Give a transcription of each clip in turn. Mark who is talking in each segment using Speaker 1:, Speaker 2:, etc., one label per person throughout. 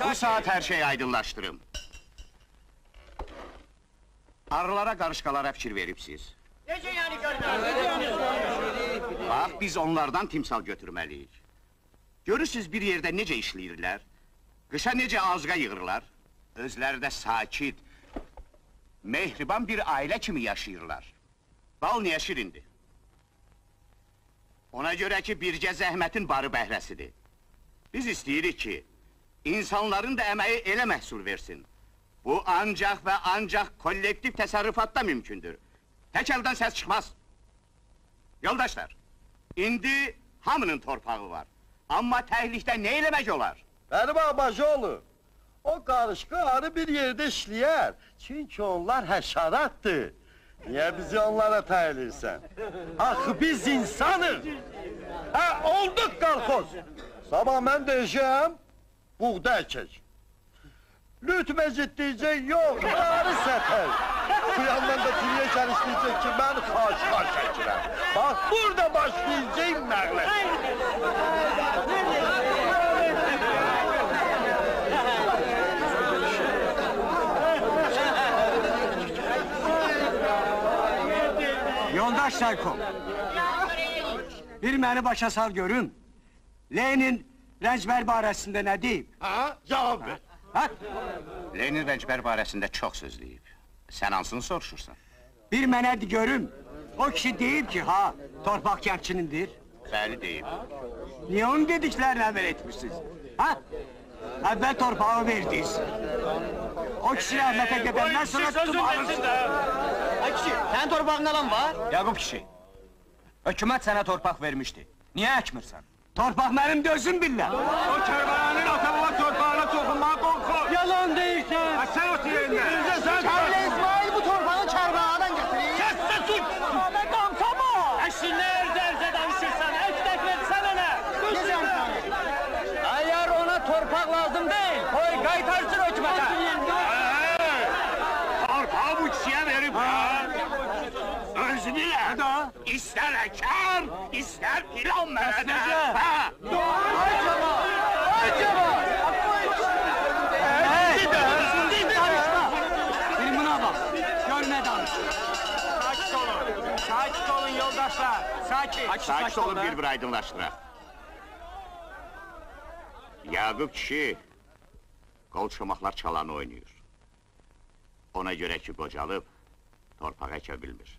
Speaker 1: Bu saat her şeyi aydınlaştırım. Arılara, qarışqalara fikir veribsiz.
Speaker 2: Necə yəni görmə?
Speaker 1: Bax, biz onlardan timsal götürməliyik. Görürsüz bir yerdə necə işləyirlər? Qışa necə azqa yığırlar? Özləri də sakit, mehriban bir ailə kimi yaşayırlar. Bal niyə şirindir? Ona görə ki, bircə zəhmətin barı bəhrəsidir. Biz istəyirik ki, insanların da əməyi elə məhsul versin. Bu ancaq və ancaq kollektiv təsərrüfatda mümkündür. Tək əldən səs çıxmaz. Yoldaşlar, indi hamının torpağı var. Amma təhlikdə nə eləmək olar?
Speaker 3: Mənim Ağbaşoğlu, o qarışqa arı bir yerdə işləyər. Çünki onlar həşaratdır. Niyə bizi onlara təyilirsən? Axı biz insanıq! Hə, olduq qalxoz! Sabah mən deyəcəm, buğda əkək. Lüt məcid deyəcək, yox, arı sətək. Bu yandan da tüniyə gəliş deyəcək ki, mən xaşqa çəkirəm. Bax, burada başlayacaq məqlət.
Speaker 4: Yoldaş Sayko, bir məni başa sal görüm. Lenin Rəncbər barəsində nə deyib?
Speaker 3: Ha, cavab ver.
Speaker 4: Ha?
Speaker 1: Lenin Rəncbər barəsində çox söz deyib. Sən hansını soruşursan?
Speaker 4: Bir mənə de görüm. O kişi deyib ki, ha, torpaq kəndçinindir.
Speaker 1: Bəli deyib.
Speaker 4: Niyə onun dediklərini əməl etmişsiniz? Ha? Əvvəl torpağı verdiniz. O kişi rəhmətə gedəndən sonra tutum alırsınız.
Speaker 2: Ay kişi, sənin torpağın alan var?
Speaker 5: Yaqub kişi, hökumət sənə torpaq vermişdi. Niyə əkmirsən?
Speaker 4: Torpaq mənim gözüm billər.
Speaker 3: O Kərbəlanın Atababa torpağına toxunmağa qorxur.
Speaker 4: Yalan deyirsən.
Speaker 3: Ha, sən otur yerində.
Speaker 2: Kərbələ İsmail bu torpağı Kərbaladan gətirir.
Speaker 3: Səssə sus!
Speaker 2: Ana qansama!
Speaker 4: Əşin nə ərzə danışırsan, ək versən ona.
Speaker 5: Əgər ona torpaq lazım deyil, qoy qaytarsın hökumətə.
Speaker 1: Torpağı bu kişiyə verib ha! Özünü elə! İstər əkər, istər filan mənədə! Ha!
Speaker 4: Ay cəmal! Ay cəmal! Bir buna bax, gör nə danışır.
Speaker 5: Sakit olun yoldaşlar, sakit.
Speaker 1: Sakit olun, bir aydınlaşdıraq. Yaqub kişi, qol çomaklar çalanı oynayır. Ona görə ki, qocalıb, torpaq əkə bilmir.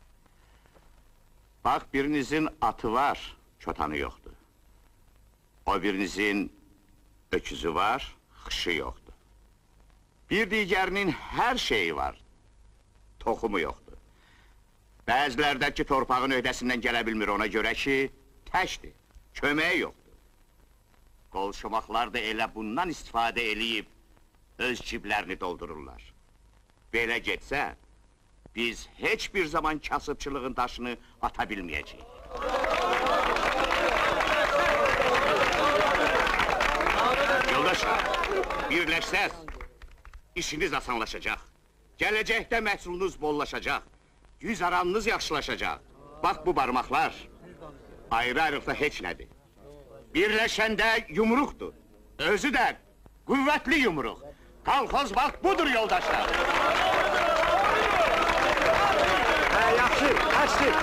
Speaker 1: Bax, birinizin atı var, çotanı yoxdur. O birinizin öküzü var, xışı yoxdur. Bir digərinin hər şeyi var, toxumu yoxdur. Bəzilərdəki torpağın öhdəsindən gələ bilmir ona görə ki, təkdir, köməyi yoxdur. Qolşomaklar da elə bundan istifadə eləyib, öz ciblərini doldururlar. Belə getsə, biz heç bir zaman kasıbçılığın daşını ata bilməyəcəyik. Yoldaşlar, birləşsəz, işiniz asanlaşacaq. Gələcəkdə məhsulunuz bollaşacaq. Yüz aranınız yaxşılaşacaq. Bax bu barmaqlar, ayrı-ayrılıqda heç nədir. Birləşəndə yumruqdur. Özü də qüvvətli yumruq. Kalxoz bax budur yoldaşlar.
Speaker 3: Yaxşı, əsli.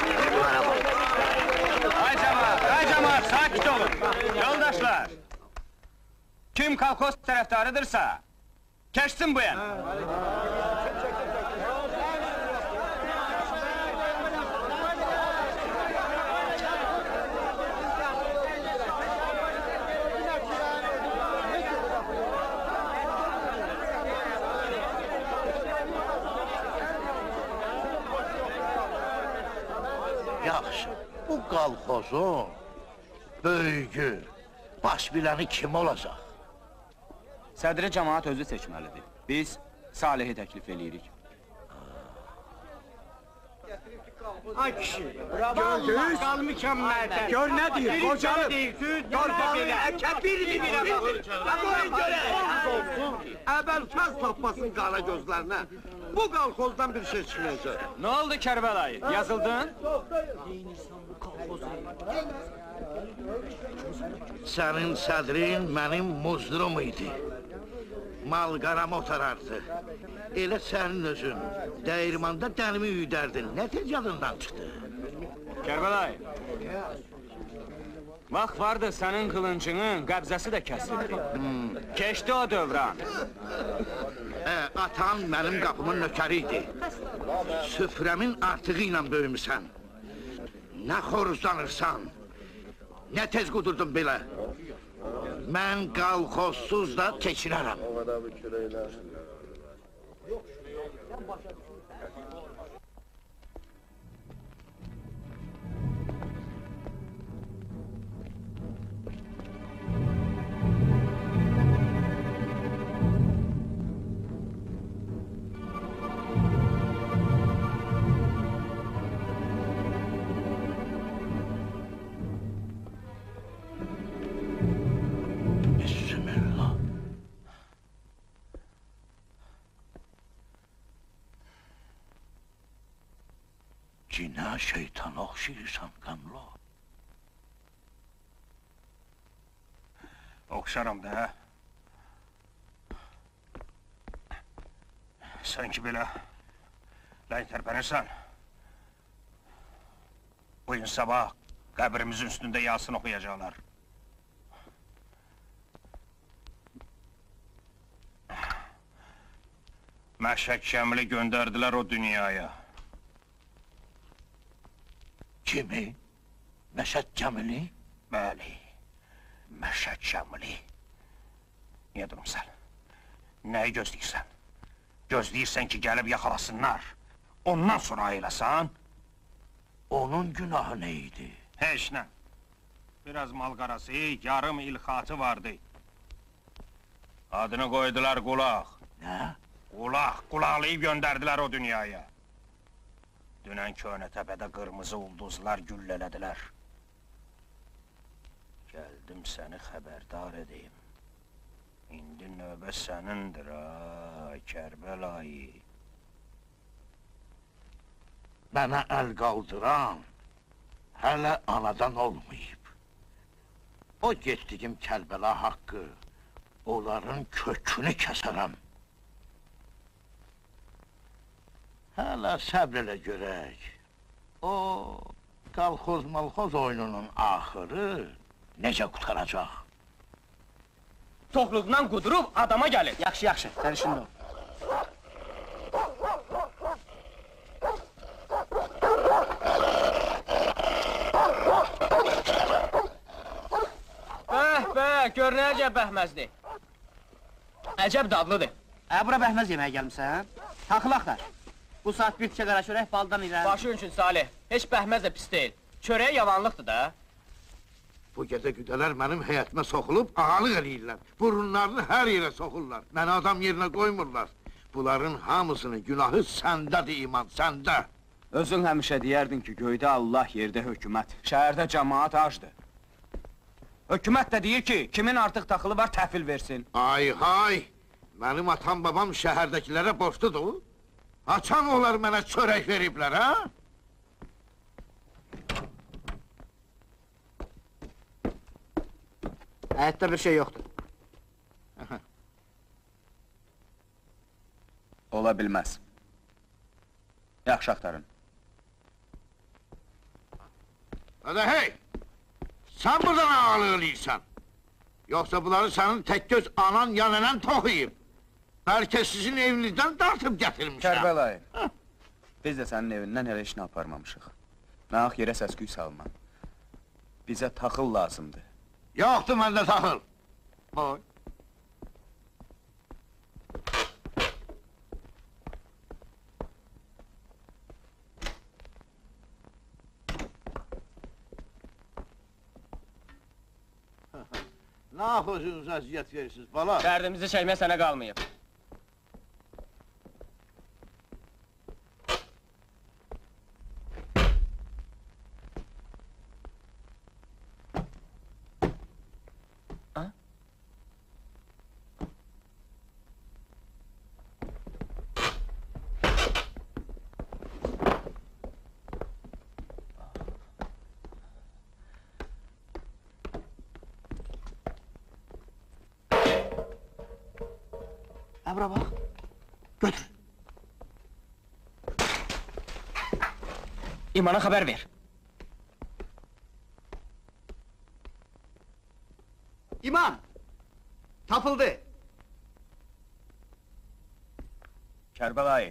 Speaker 5: Ay cəmaat, sakit olun. Yoldaşlar, kim kolxoz tərəfdarıdırsa, keçsin bu yana.
Speaker 3: Yaxşı, bu qalxozun böyüyü, baş biləni kim olacaq?
Speaker 5: Sədri cəmaat özü seçməlidir. Biz Salihi təklif eləyirik.
Speaker 4: Ay kişi, gördünüz? Qal mükəmməldə. Gör nə deyir, qocalıb. Torpağı əkə birini bilə baxır. Qoyun görək.
Speaker 3: Əvvəl tapmasın qara gözlərinə. Bu qalxozdan bir şey çıxmayacaq.
Speaker 5: Nə oldu Kərbəlayı, yazıldın?
Speaker 3: Sənin sədrin mənim muzdurum idi.
Speaker 6: Mal-qaram otarardı. Elə sənin özün, dəyirmanda dəlimi üydərdin. Nə tez yadından çıxdı?
Speaker 5: Kərbəlayı. Vaxt vardı sənin qılıncının qəbzəsi də kəsildi. Keçdi o dövran.
Speaker 6: Atan mənim qapımın nökəri idi. Süfrəmin artığı ilə böyümüsən. Nə xoruzlanırsan, nə tez qudurdun belə. Mən qalxozsuz da keçinərəm. Cinə şeytana oxşayırsan, Qəmlo.
Speaker 4: Oxşaram da, hə? Sən ki belə lən tərpənirsən. Bu gün sabah qəbrimizin üstündə Yasin oxuyacaqlar. Məşhək Şəmli göndərdilər o dünyaya.
Speaker 6: Kimi? Məşəd Cəmili?
Speaker 4: Bəli, Məşhək Şəmli. Niyə durumsan? Nəyi gözləyirsən? Gözləyirsən ki, gəlib yaxalasınlar. Ondan sonra ayılasan?
Speaker 6: Onun günahı nə idi?
Speaker 4: Heç nə. Biraz malqarası, yarım ilxatı vardı. Adını qoydular Qulaq.
Speaker 6: Nə?
Speaker 4: Qulaq, qulaqlayıb göndərdilər o dünyaya. Dünən Köhnə təpədə qırmızı ulduzlar güllələdilər. Gəldim səni xəbərdar edeyim. İndi növbə sənindir, Kərbəlayı.
Speaker 6: Mənə əl qaldıran hələ anadan olmayıb. O getdiyim Kərbəla haqqı, onların kökünü kəsərəm. Hələ səbr elə görək. O, qalxoz-malxoz oyununun axırı necə qutaracaq?
Speaker 5: Toxluqdan qudurub adama gəlir.
Speaker 2: Yaxşı, yaxşı, sən işində ol.
Speaker 5: Gör nə əcəb bəhməzdir. Əcəb dadlıdır.
Speaker 2: Bura bəhməz yeməyə gəlmişsən? Taxıl axtar. Bu saat bir tikə qara çörək baldan irəli.
Speaker 5: Başı üçün Salih, heç bəhməz də pis deyil. Çörəyə yavanlıqdır da.
Speaker 6: Bu gecə güdələr mənim həyətimə soxulub ağalıq eləyirlər. Burunlarını hər yerə soxurlar. Məni adam yerinə qoymurlar. Bunların hamısının günahı səndədir iman, səndə.
Speaker 5: Özün həmişə deyərdin ki, göydə Allah, yerdə hökumət. Şəhərdə cəmaat acdır. Hökumət də deyir ki, kimin artıq taxılı var təhvil versin.
Speaker 6: Ay hay! Mənim atam babam şəhərdəkilərə borçludur. Haçan onlar mənə çörək veriblər, ha?
Speaker 2: Həyətdə bir şey yoxdur.
Speaker 5: Ola bilməz. Yaxşı axtarın.
Speaker 6: Hadi hey! Sən buradan ağalıq eləyirsən. Yoxsa bunları sənin tək göz anan ya nənən toxuyub. Bəlkə sizin evinizdən dartıb gətirmişəm.
Speaker 5: Kərbəlayı, biz də sənin evindən elə işini aparmamışıq. Naq yerə səsküy salma. Bizə taxıl lazımdır.
Speaker 6: Yoxdur məndə taxıl. Boy. Nə özünüzə əziyyət verirsiniz, bala?
Speaker 5: Dərdimizi çəkmək sənə qalmayıb.
Speaker 2: Ha bura bax. Götür.
Speaker 5: İmana xəbər ver.
Speaker 2: İmam! Tapıldı!
Speaker 5: Kərbəlayı.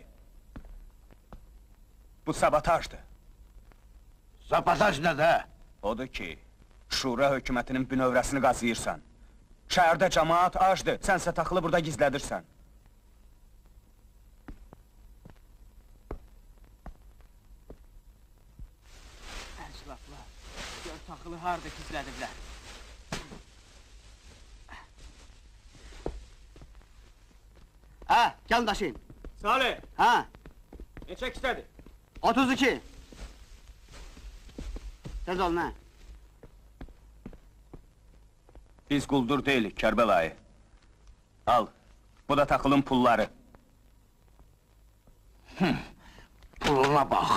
Speaker 5: Bu sabotajdır.
Speaker 6: Sabotaj nə də?
Speaker 5: Odur ki, Şura hökumətinin bünövrəsini qazıyırsan. Şəhərdə cəmaat acdır, sənsə taxılı burada gizlədirsən.
Speaker 2: Əşraflar, gör taxılı harda gizlədiblər. Ha, gəlin daşıyın.
Speaker 5: Salih,
Speaker 2: Ha,
Speaker 5: neçə istədi?
Speaker 2: 32. Tez olun, ha.
Speaker 5: Biz quldur deyilik, Kərbəlayı. Al, bu da taxılın pulları.
Speaker 6: Puluna bax.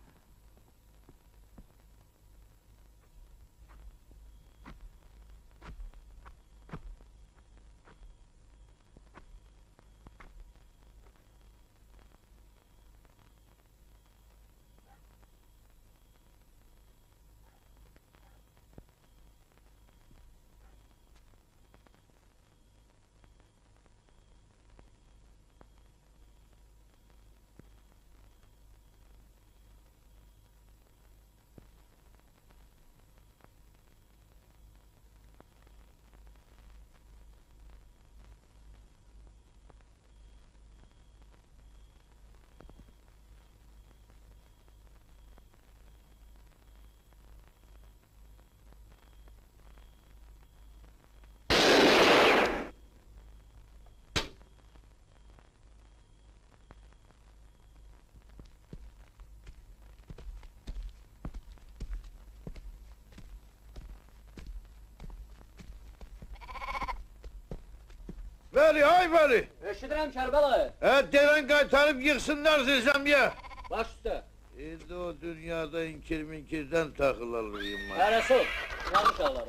Speaker 6: Veli, ay Veli!
Speaker 2: Eşidirəm Kərbəlayı.
Speaker 6: Devən qaytarıb yıxsınlar zirzəmiyə!
Speaker 2: Baş üstə.
Speaker 6: İndi o dünyada inkir-minkirdən taxıl alırım mən.
Speaker 2: Hərəsi ol, yanlış ağları.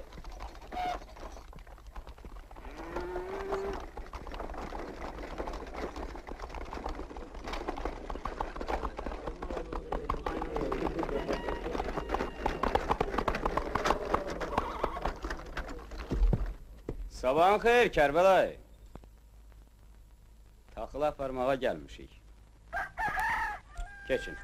Speaker 5: Sabahın xeyir, Kərbəlayı. Taxılı aparmağa gəlmişik. Keçin.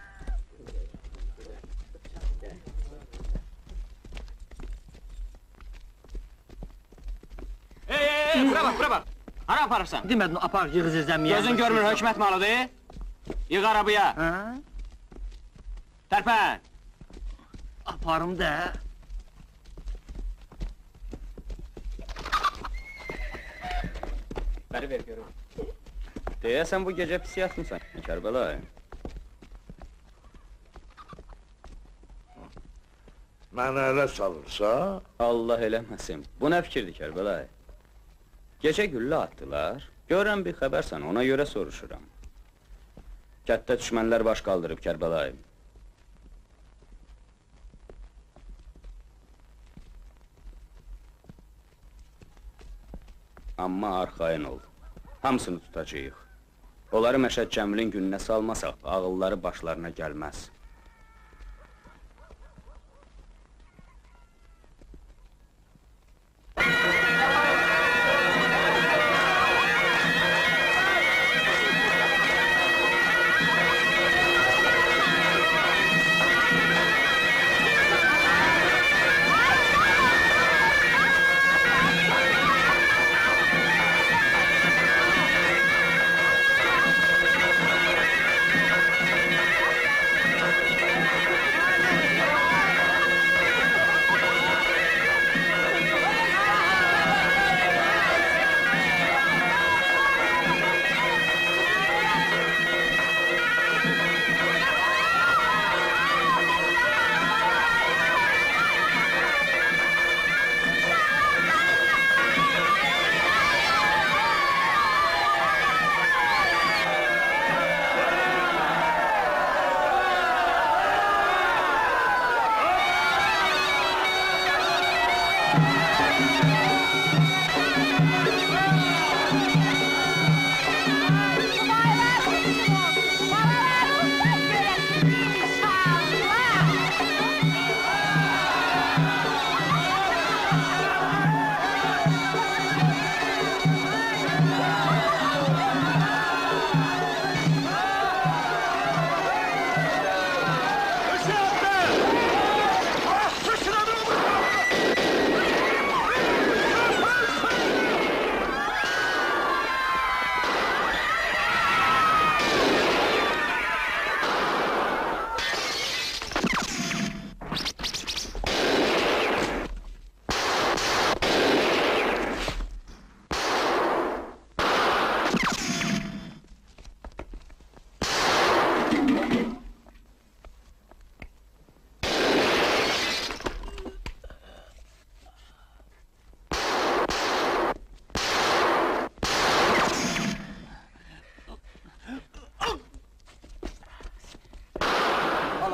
Speaker 2: Bura bax, bura bax. Hara aparırsan?
Speaker 4: Demədin apar yığ zirzəmiyə.
Speaker 2: Gözün görmür hökumət malıdır. Yığ arabaya.
Speaker 4: Ha?
Speaker 2: Tərpən.
Speaker 4: Aparım da.
Speaker 5: Bəri ver görüm. Deyəsən bu gecə pis yatmısan, Kərbəlayı.
Speaker 6: Mənə elə salırsa,
Speaker 5: Allah eləməsin. Bu nə fikirdir, Kərbəlayı? Gecə güllə atdılar. Görən bir xəbərsən, ona görə soruşuram. Kətdə düşmənlər baş qaldırıb, Kərbəlayı. Amma arxayın ol. Hamısını tutacağıq. Onları Məşəd Cəmilin gününə salmasaq, ağılları başlarına gəlməz.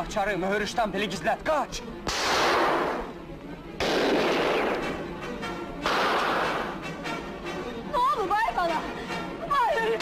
Speaker 4: Açarı, mühür ştampeli gizlət, qaç!
Speaker 7: Ne oldu bay bana? Ay!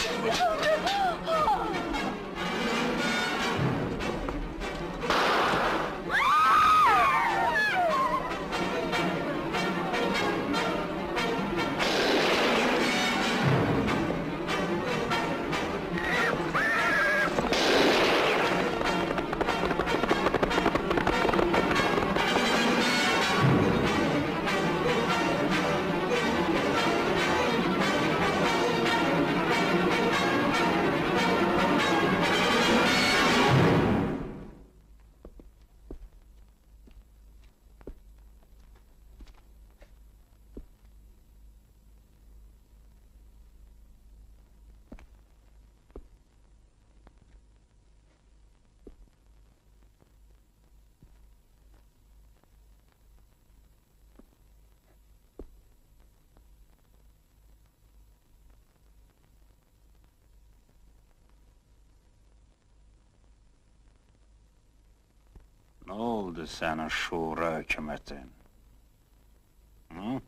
Speaker 1: Ne oldu senin şura hükümetin? Hı?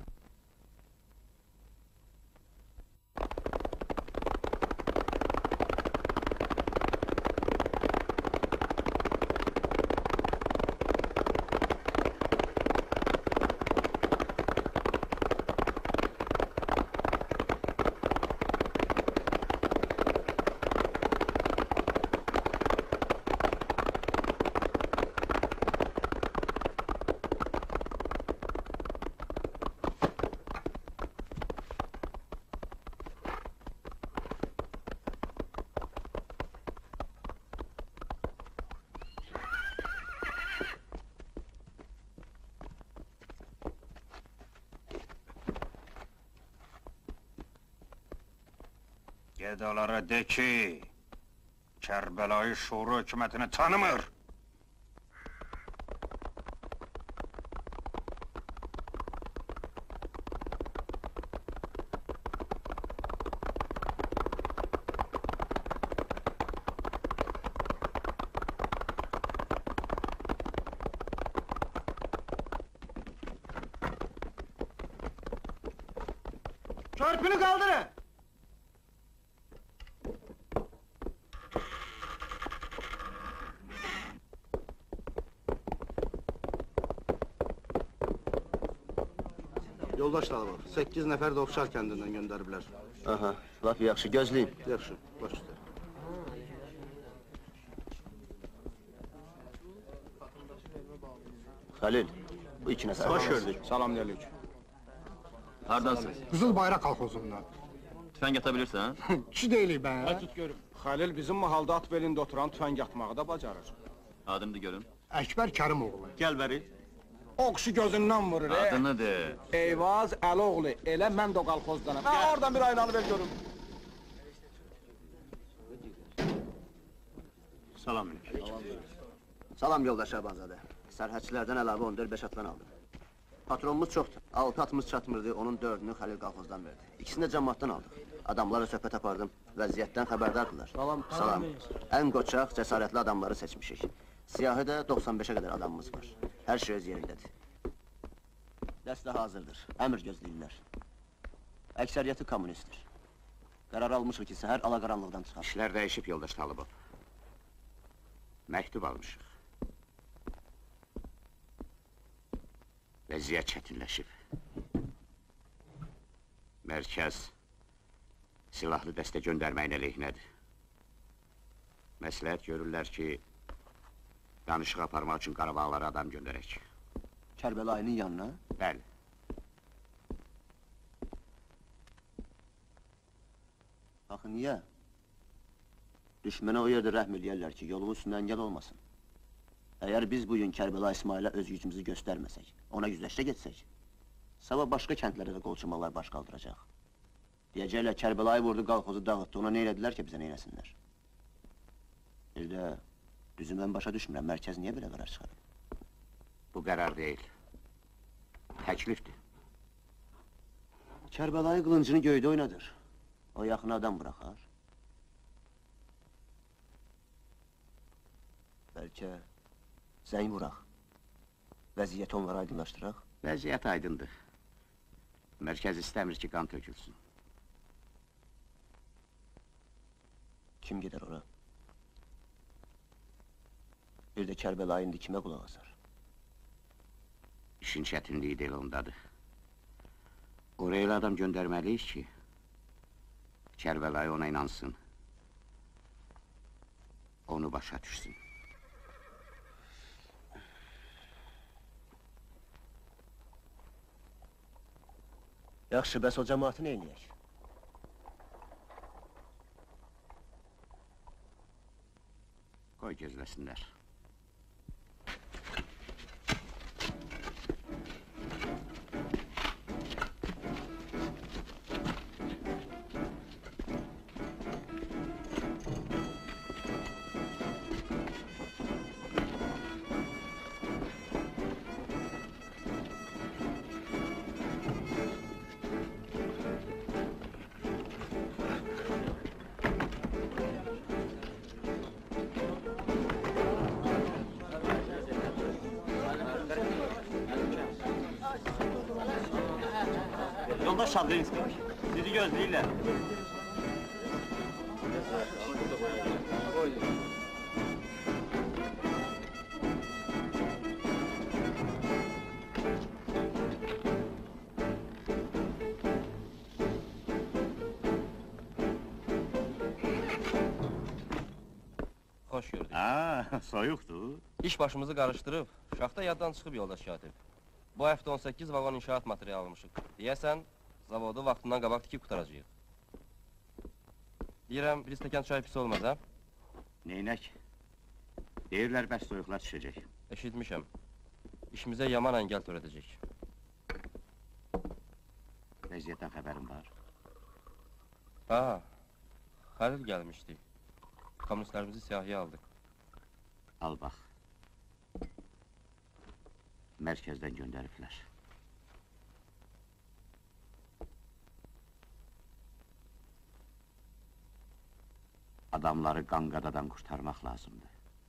Speaker 1: Gedalara de ki, Kərbəlayı Şura hükümetini tanımır.
Speaker 4: Körpünü kaldırın!
Speaker 8: Yoldaş Talibov, 8 nəfər də Ofşar kəndindən göndəriblər.
Speaker 3: Aha, laf yaxşı, gözləyim.
Speaker 8: Yaxşı, baş üstə.
Speaker 3: Halil, bu iki nəfər.
Speaker 8: Hoş gördük.
Speaker 4: Salamünaleyküm.
Speaker 9: Hardansın?
Speaker 8: Qızıl Bayraq kolxozundan.
Speaker 9: Tüfəng atabilirsən?
Speaker 8: Kişi deyilik ben.
Speaker 4: Tut görüm. Halil bizim mahalda at belində oturan tüfəng atmağı da bacarır.
Speaker 9: Adını da görüm.
Speaker 8: Əkbər Kərimoğlu.
Speaker 4: Gəl bəri. Oqşu gözündən vurur,
Speaker 9: Adını de.
Speaker 4: Eyvaz Əloğlu, elə mən də o qalxozdanam. Oradan bir aynanı ver görüm.
Speaker 8: Salam.
Speaker 3: Salam yoldaş Şabanzadə. Sərhədçilərdən əlavə 14-5 atlan aldım. Patronumuz çoxdur. 6 atımız çatmırdı, onun 4-ünü Xəlil qalxozdan verdi. İkisini də cəmaatdan aldıq. Adamlarla söhbət apardım, vəziyyətdən xəbərdardırlar. Salam. Ən qoçaq, cəsarətli adamları seçmişik. Siyahıda 95-ə qədər adamımız var. Hər şey öz yerindədir. Dəstə hazırdır, əmr gözləyirlər. Əksəriyyəti kommunistdir. Qərar almışıq ki, səhər alaqaranlıqdan çıxar.
Speaker 1: İşler değişip yoldaş Talibov. Mektup almışıq. Vəziyyət çətinləşib. Mərkəz silahlı dəstə göndərməyin əleyhinədir. Məsləhət görürlər ki, danışıq aparmaq üçün Qarabağlara adam göndərək.
Speaker 3: Kərbəlayının yanına.
Speaker 1: Bəli.
Speaker 3: Axı niyə? Düşmənə o yerdə rəhm eləyərlər ki, yolun üstündən əngəl olmasın. Əgər biz bugün Kərbəlayı İsmailə öz gücümüzü göstərməsək, ona güzəştə getsək, sabah başqa kəndlərə də qolçumalar baş qaldıracaq. Deyəcəklər, Kərbəlayı vurdu, qalxozu dağıtdı, ona nə elədilər ki, bizə nə eləsinlər? Bir də, düzü mən başa düşmürəm, mərkəz niyə belə qərar çıxarıb?
Speaker 1: Bu qərar deyil. Təklifdir.
Speaker 3: Kərbəlayı qılıncını göydə oynadır. O yaxın adam buraxar. Bəlkə
Speaker 10: Zəng vuraq. Vəziyyəti onlara aydınlaşdıraq.
Speaker 1: Vəziyyət aydındır. Mərkəz istəmir ki, qan tökülsün.
Speaker 10: Kim gedər ora? Bir də Kərbəlayı indi kimə qulaq asar?
Speaker 1: İşin çətinliyi də elə ondadır. Oraya elə adam göndərməliyik ki, Kərbəlayı ona inansın. Onu başa düşsün.
Speaker 10: Yaxşı, bəs o cəmaatı neyniyək?
Speaker 1: Qoy gözləsinlər.
Speaker 9: Yoldaş Şabrinski, sizi gözləyirlər.
Speaker 11: Hoş gördük.
Speaker 9: Soyuqdur.
Speaker 11: İş başımızı qarışdırıb, şaxta yaddan çıxıb yoldaş katib. Bu həftə 18 vaqon inşaat materialı almışıq. Deyəsən, zavodu vaxtından qabaq tikib qutaracağıq. Deyirəm, bir stəkan çay pis olmaz, hə?
Speaker 1: Neynək? Deyirlər, bəs soyuqlar düşəcək.
Speaker 11: Eşitmişəm. İşimizə yaman əngəl törədəcək.
Speaker 1: Vəziyyətdən xəbərim var.
Speaker 11: Ha, Xəlil gəlmişdi. Kommunistlərimizi siyahıya aldı.
Speaker 1: Al bax. Mərkəzdən göndəriblər. Adamları qanqadadan qurtarmaq lazımdır.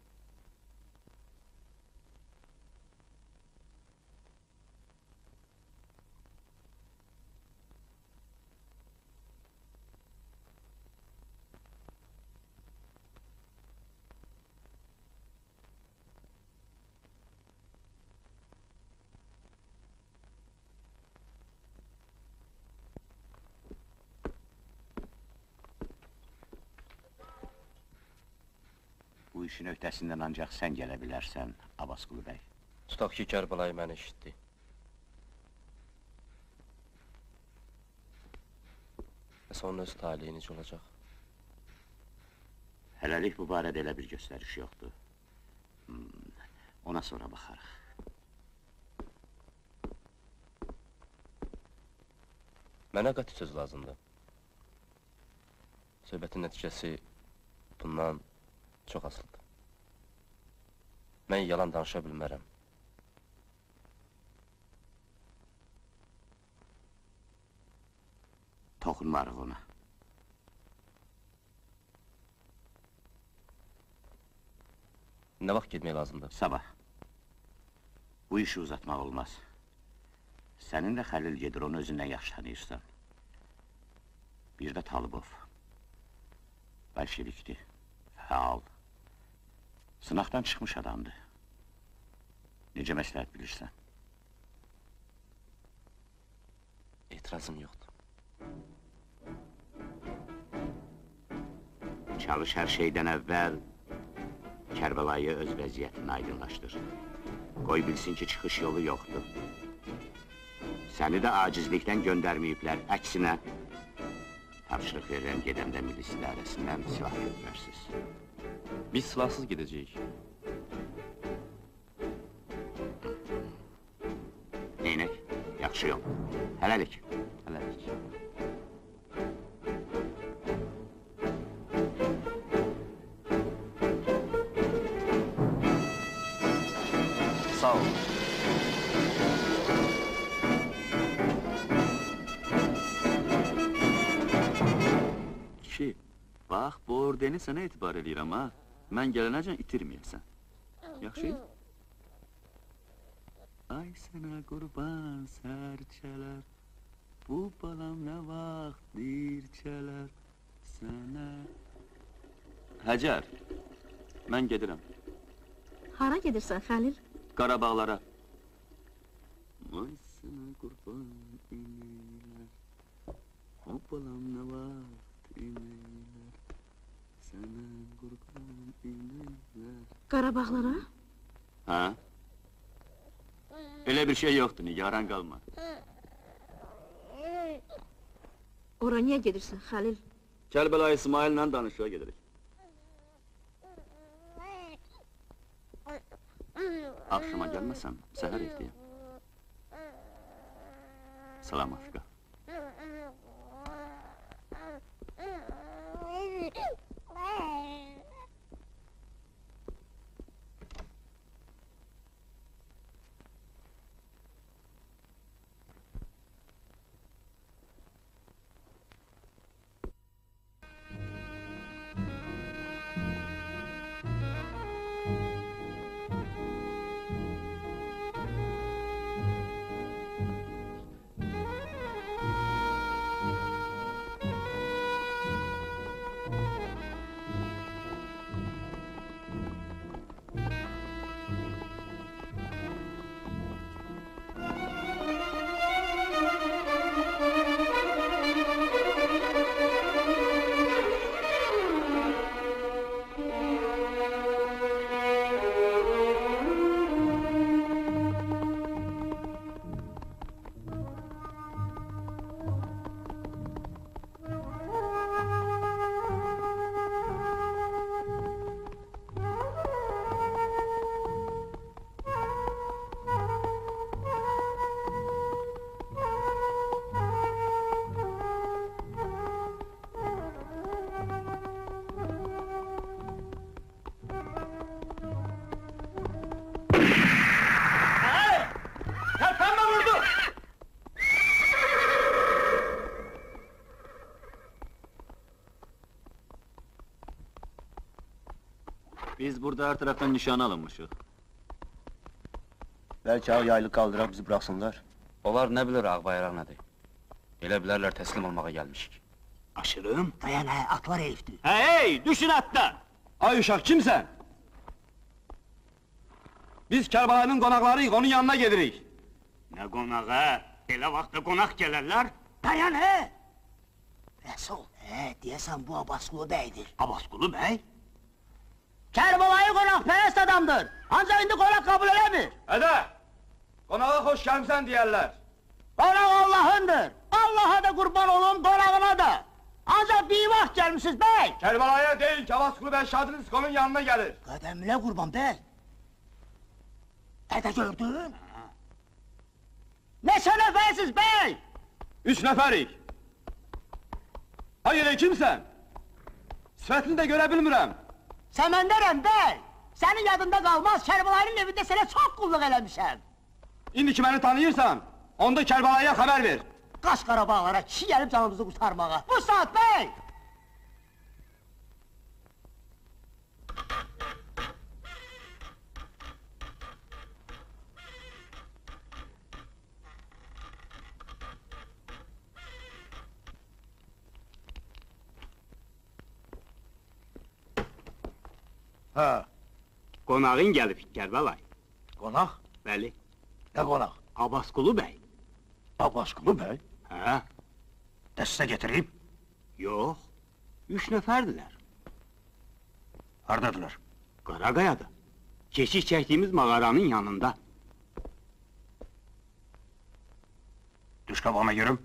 Speaker 1: Bu işin öhdəsindən ancaq sən gələ bilərsən, Abbasqulu bəy.
Speaker 11: Tutaq ki, Kərbəlayı məni eşitdi. Bəs onun öz taliyi necə olacaq?
Speaker 1: Hələlik bu barədə elə bir göstəriş yoxdur. Ona sonra baxarıq.
Speaker 11: Mənə qəti söz lazımdır. Söhbətin nəticəsi bundan çox asılıdır. Mən yalan danışa bilmərəm.
Speaker 1: Toxunmarıq ona.
Speaker 11: Nə vaxt getmək lazımdır?
Speaker 1: Sabah. Bu işi uzatmaq olmaz. Sənin də Xəlil gedir, onu özündən yaxşı tanıyırsan. Bir də Talıbov. Bolşevikdir, fəal. Sınaqdan çıxmış adamdır. Necə məsləhət bilirsən?
Speaker 11: İtirazım yoxdur.
Speaker 1: Çalış hər şeydən əvvəl Kərbəlayı öz vəziyyətini aydınlaşdır. Qoy bilsin ki, çıxış yolu yoxdur. Səni də acizlikdən göndərməyiblər, əksinə tapşırıq verirəm gedəndə milis idarəsindən silah götürərsiz.
Speaker 11: Biz silahsız gedəcəyik.
Speaker 1: Neynək? Yaxşı yol. Hələlik. Hələlik.
Speaker 11: Sağ ol.
Speaker 9: Ki, bax, bu ordeni sənə etibar edirəm, ha? Mən gələnəcən itirməyəsən. Yaxşı?
Speaker 5: Ay sana kurban serçeler, bu balam ne vaxt dirçeler, sana... Həcər, mən gedirəm,
Speaker 7: Hara gedirsən Xəlil?
Speaker 5: Qarabağlara. Ay sana kurban ineyler, bu balam ne vaxt ineyler, sana kurban ineyler.
Speaker 7: Qarabağlara?
Speaker 5: Ha? Öyle bir şey yoktu, nigaran kalma.
Speaker 7: Ora niyə gedirsən Xəlil?
Speaker 5: Kərbəla İsmail'lə danışığa gedirik. Akşama gelmesem, seher ihtiyam. Salam Afrika. Biz burada her taraftan nişan alınmışıq.
Speaker 10: Belki ağ yaylı kaldırıp bizi bıraksınlar.
Speaker 5: Onlar ne bilir ağbayrak nedir? Elə bilərlər teslim olmağa gelmişik.
Speaker 8: Aşırım.
Speaker 4: Dayan ha, at var herifti.
Speaker 9: Hey, düşün attan!
Speaker 11: Ay uşak kimsen? Biz Kərbalayının qonaqlarıyıq, onun yanına gedirik.
Speaker 9: Ne konağı? Elə vaxtda qonaq gələrlər.
Speaker 4: Dayan ha! Resul, diyesen bu Abaskulu beydir.
Speaker 9: Abaskulu bəy?
Speaker 4: Kərbalayı qonaqpərəst adamdır. Ancaq indi qonaq kabul edemir.
Speaker 11: Ədə! Qonağa xoş gəlmsən deyərlər.
Speaker 4: Qonaq Allah'ındır. Allah'a da kurban olun, qonağına da. Ancaq bir vaxt gelmişsiniz bey.
Speaker 11: Kərbalaya deyil ki, Abaskulu bəy Şadınız onun yanına gəlir.
Speaker 4: Qədəmlə qurban bey. Dədə gördün? Neçə nəfərsiz bey?
Speaker 11: 3 nəfərik. Hayır, kimsən? Sifətini də görə bilmirəm.
Speaker 4: Səməndərəm bey. Sənin yadında qalmaz, Kərbalayının evində sənə çox qulluq eləmişəm.
Speaker 11: İndi ki məni tanıyırsan, onda Kərbalaya xəbər ver.
Speaker 4: Qaş Qarabağlara, kişi gəlib canımızı qurtarmağa. Bu saat bey!
Speaker 8: Ha,
Speaker 9: Qonağın gəlib Kərbalay.
Speaker 8: qonaq?
Speaker 9: Bəli,
Speaker 8: Ne qonaq?
Speaker 9: Abaskulu bəy.
Speaker 8: Abaskulu bey.
Speaker 9: Hə?
Speaker 8: Dəstə getireyim.
Speaker 9: Yox, 3 nəfərdilər.
Speaker 8: Hardadılar?
Speaker 9: Qaraqayada. Keşiş çəkdiyimiz mağaranın yanında.
Speaker 8: Düş qabağıma görüm.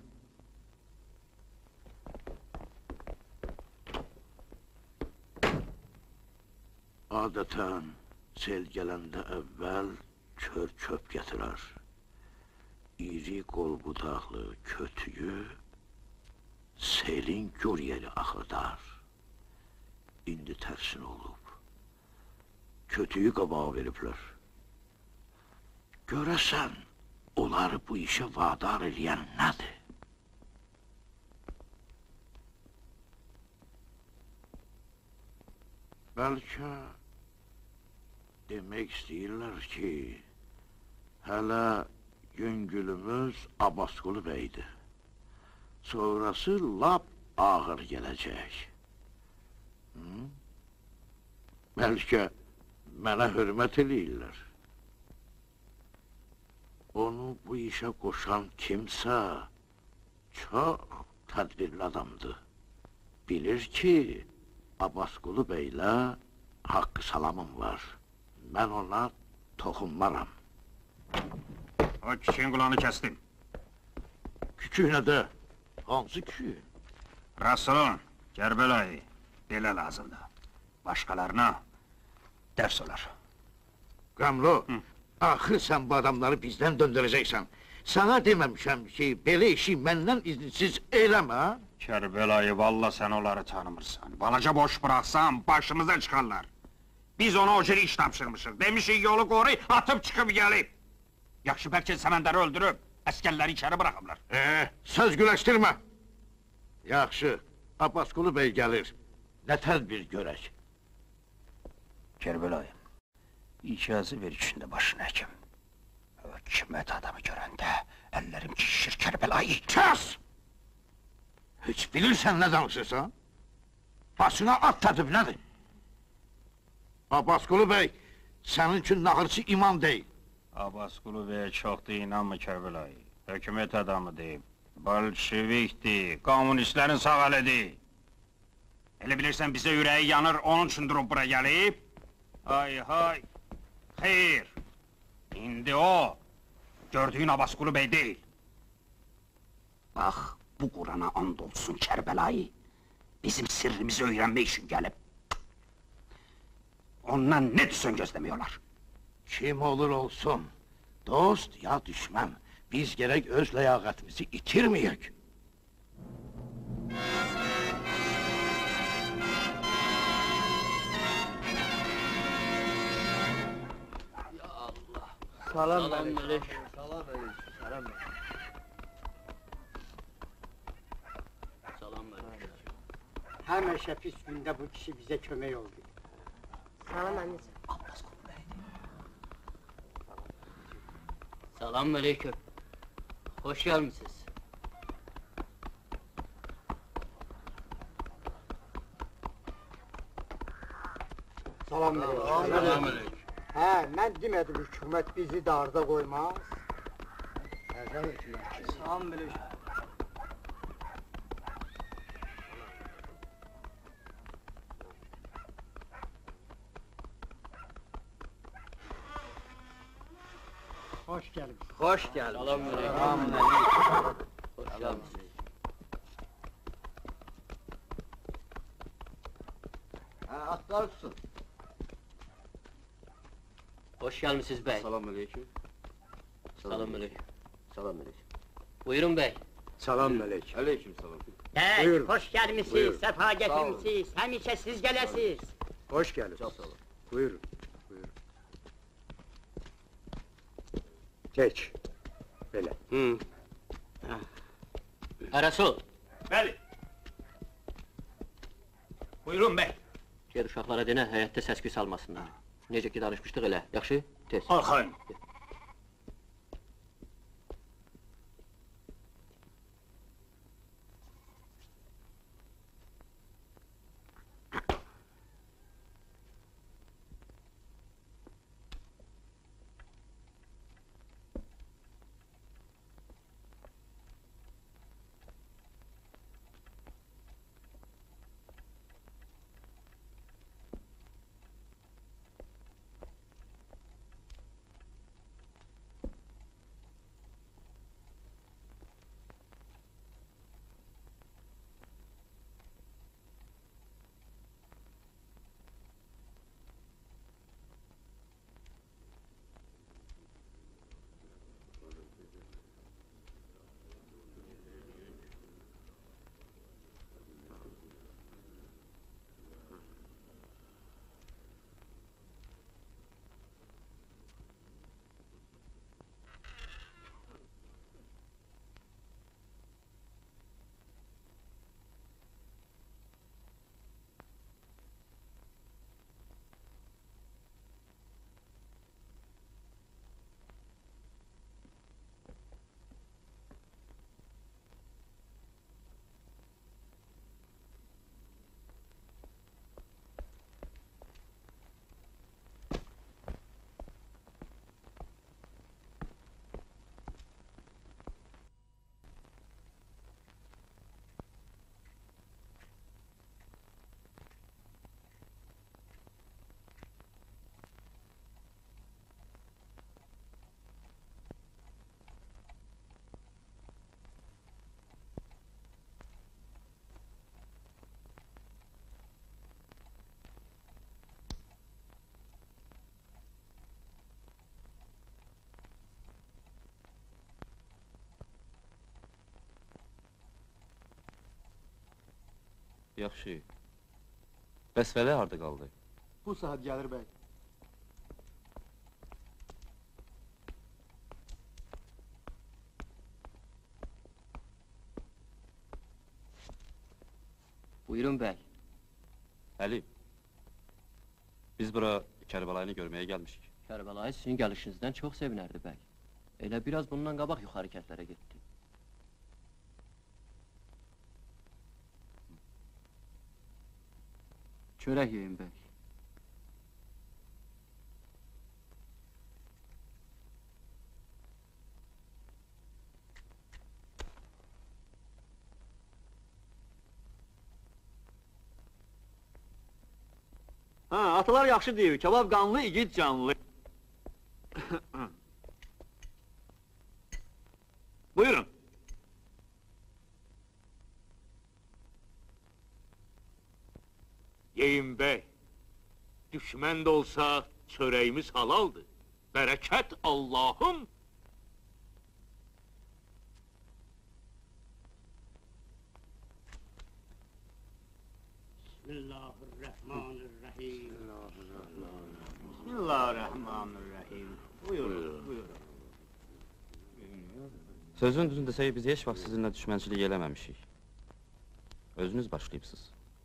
Speaker 6: Adətən sel gələndə əvvəl kör çöp gətirər. İri qol budaqlı kötüyü selin gür yeri axıdar. İndi tərsin olub. Kötüyü qabağa veriblər. Görəsən, onları bu işə vadar eləyən nədir? Bəlkə demək istəyirlər ki, Hələ Yüngülümüz Abbasqulu beydir. Sonrası lap ağır gələcək. Bəlkə mənə hörmət eləyirlər. Onu bu işə qoşan kimsə çox tədbirli adamdır. Bilir ki, Abbasqulu beylə haqqı salamım var. Mən ona toxunmaram.
Speaker 8: O kişinin kulağını kestim.
Speaker 6: Küçük nədə? Hansı küçük?
Speaker 8: Rasulun, Kerbelay'ı, belə lazımdı. Başkalarına ders olar.
Speaker 6: Qamlo, axı sən bu adamları bizdən döndürəcəksən. Sana deməmişəm ki, belə işi məndən izinsiz eləmə.
Speaker 8: Kerbelay'ı valla sen onları tanımırsan. Balaca boş bıraksan başımıza çıkarlar. Biz ona o ciri iş tapşırmışız. Demişik yolu koru, atıp çıkıp gelip. Yaxşı belki Səməndəri öldürüp, əskerleri içeri bırakırlar.
Speaker 6: Söz güləşdirmə. Yaxşı, Abbasqulu bey gəlir. Nə tədbir görək?
Speaker 8: Kerbelay, icazı ver içinde başına hekim. Hükümet adamı görəndə ellerim şişir Kerbelay'ı.
Speaker 6: Kes! Hiç bilirsən nə danışırsan? Başına at tədib nədir? Abbasqulu bey, sənin üçün naxırçı imam deyil.
Speaker 8: Abbasqulu Bey'e çok da inanma Kerbelay. Hükümet adamı deyip, Bolşevikdi, komünistlerin sağalıdı. Elə bilirsən bize yüreği yanır, onun için durup buraya gelip... Hay hay! Hayır! İndi o, gördüğün Abbasqulu Bey değil. Bak, bu Kur'an'a and olsun Kerbelay. Bizim sırrımızı öğrenmek için gelip... Ondan ne düşsün gözlemiyorlar.
Speaker 6: Kim olur olsun, dost ya düşmən, biz gerek öz ləyaqətimizi itirməyək.
Speaker 2: Salam aleyküm.
Speaker 4: Həmişə pis gündə bu kişi bizə kömək oldu.
Speaker 2: Salam anneciğim. Selamünaleyküm. Hoş gelmişsiniz.
Speaker 4: Salam aleyküm. Hə, mən demədim hükümət bizi darda qoymaz. Salam aleyküm. Hoş geldin.
Speaker 2: Hoş geldin. Selamünaleyküm. Hoş gelmişsiniz.
Speaker 3: Atlar tutsun.
Speaker 2: Hoş gelmişsiniz bey.
Speaker 3: Selamünaleyküm.
Speaker 2: Selamünaleyküm.
Speaker 3: Selamünaleyküm.
Speaker 2: Buyurun bey.
Speaker 3: Selamünaleyküm. Aleyküm selam.
Speaker 4: Buyurun. Hoş gelmişsiniz, sefa getirmişsiniz. Həmişə siz gələsiniz.
Speaker 3: Hoş geldin. Çok sağ olun. Buyurun. Buyurun. Geç. Böyle.
Speaker 2: Resul.
Speaker 8: Bəli. Buyurun bey.
Speaker 2: Gel uşaqlara denə, həyətdə səs-küy salmasınlar. Necə ki danışmışdıq elə, yaxşı? Tez.
Speaker 8: Arxayın.
Speaker 11: Yaxşı. Bəs Vəli harda qaldı?
Speaker 4: Bu saat gəlir bəy.
Speaker 2: Buyurun bəy.
Speaker 11: Əli, biz bura Kərbəlayını görməyə gəlmişik.
Speaker 2: Kərbəlayı sizin gəlişinizdən çox sevinərdi bəy. Elə biraz bundan qabaq yuxarı kəndlərə getdi. Çörək yeyin bəy.
Speaker 4: Ha, atalar yaxşı deyir, kebab qanlı, igid canlı. Buyurun.
Speaker 9: Yeyin bey, düşmən də olsa çörəyimiz halaldır. Bərəkət Allah'ım. Bismillahirrahmanirrahim. Bismillahirrahmanirrahim. Buyurun, buyurun.
Speaker 11: Sözün düzünü desək, biz heç vaxt sizinlə düşmənçilik eləməmişik. Özünüz başlayıbsınız.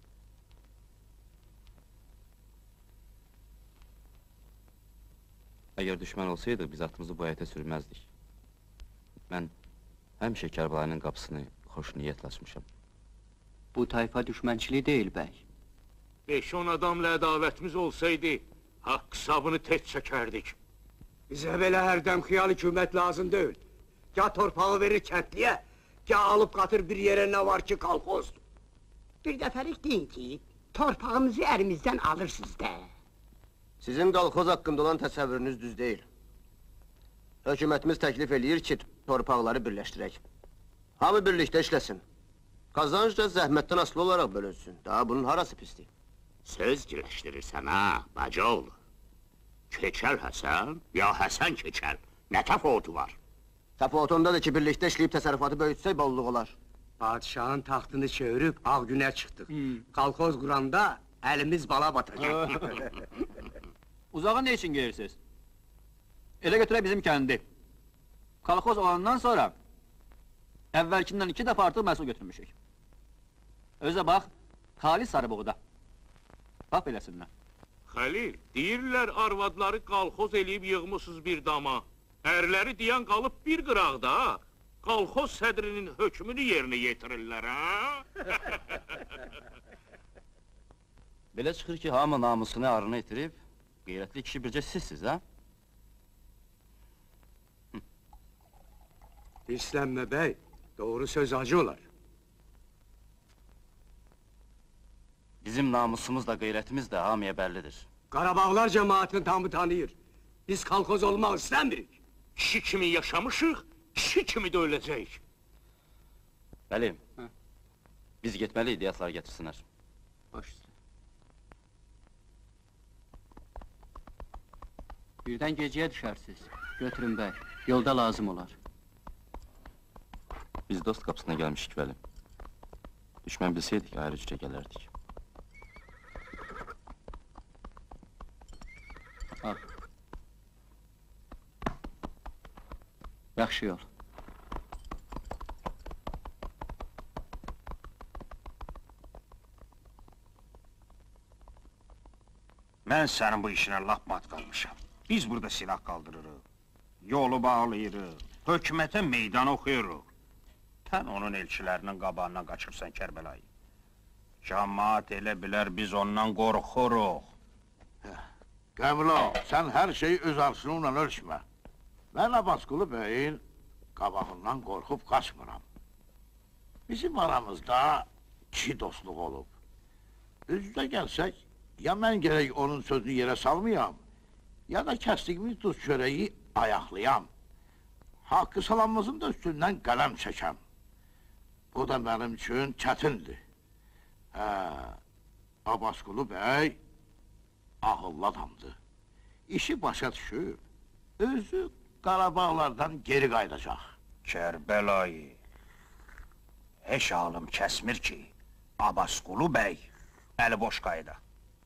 Speaker 11: Əgər düşmən olsaydı, biz atımızı bu həyətə sürməzdik. Mən həmişə Kərbəlayının qapısını xoş niyyətlə açmışam.
Speaker 2: Bu tayfa düşmənçiliği deyil bəy.
Speaker 9: 5-10 adamla ədavətimiz olsaydı, haqq hesabını tez çəkərdik.
Speaker 4: Bizə belə hərdəm xiyal hükümət lazım deyil. Gah torpağı verir kəndliyə, gah alıb qatır bir yerə nə var ki, kolxozdur.
Speaker 12: Bir dəfəlik deyin ki, torpağımızı əlimizdən alırsınız da.
Speaker 10: Sizin qalxoz haqqında olan təsəvvürünüz düz deyil. Hökumətimiz təklif eləyir ki, torpaqları birləşdirək. Hamı birlikdə işləsin. Qazanc da zəhmətdən asılı olaraq bölünsün. Daha bunun harası pisdir?
Speaker 1: Söz girəşdirirsən ha, bacıoğlu. Keçəl Həsən, ya Həsən keçəl. Nə təfavütü var?
Speaker 10: Təfavüt ondadır ki, birlikdə işləyib təsərrüfatı böyütsək bolluk olar.
Speaker 4: Padişahın taxtını çevirib ağ günə çıxdıq. Kolxoz quranda əlimiz bala batacaq.
Speaker 2: Uzağa ne için gelirsiniz? Ele götüre bizim kendi. Kolxoz olandan sonra evvelkinden 2 defa artıq məhsul götürmüşük. Özə bax, xalis sarıboğda. Bax beləsindən.
Speaker 9: Xəlil, deyirlər arvadları qalxoz eləyib yığmışsınız bir dama. Ərləri deyən qalıb bir qıraqda, qalxoz sədrinin hökmünü yerinə yetirirlər, ha?
Speaker 11: Belə çıxır ki, hamı namusunu arını itirib, qeyrətli kişi bircə sizsiz, ha?
Speaker 4: İslənmə bəy, doğru söz acı olar.
Speaker 11: Bizim namusumuz da, qeyrətimiz də hamıya bəllidir.
Speaker 4: Qarabağlar cəmaatını tamı tanıyır. Biz kolxoz olmaq istəmirik.
Speaker 9: Kişi kimi yaşamışıq, kişi kimi də öləcəyik.
Speaker 11: Bəli, biz getməliyik, yatlar getirsinlər.
Speaker 2: Baş üstə. Birdən gecəyə düşərsiniz. Götürün bəy, yolda lazım olar.
Speaker 11: Biz dost qapısına gəlmişik, Vəli. Düşmən bilsəydik, ayrı cürə gələrdik.
Speaker 2: Al. Yaxşı yol.
Speaker 8: Mən sənin bu işinə lap mat qalmışam. Biz burada silah qaldırırıq, yolu bağlayırıq, hökumətə meydan oxuyuruq. Sən onun elçilərinin qabağından qaçırsan Kərbəlayı. Cəmaat elə bilər biz ondan qorxuruq.
Speaker 6: Qəmlo, sən hər şeyi öz arşınınla ölçmə. Mən Abbasqulu bəyin qabağından qorxub qaçmıram. Bizim aramızda kişi dostluq olub. Üzdə gəlsək, ya mən gərək onun sözünü yerə salmayam, ya da kəsdiyimiz duz çörəyi ayaqlayam. Haqqı salamımızın da üstündən qələm çəkəm. Bu da mənim üçün çətindir. Abbasqulu bəy ağıllı adamdır. İşi başa düşüb, özü Qarabağlardan geri qaydacaq.
Speaker 8: Kərbəlayı, heç alım kəsmir ki, Abbasqulu bəy, əli boş qayıda.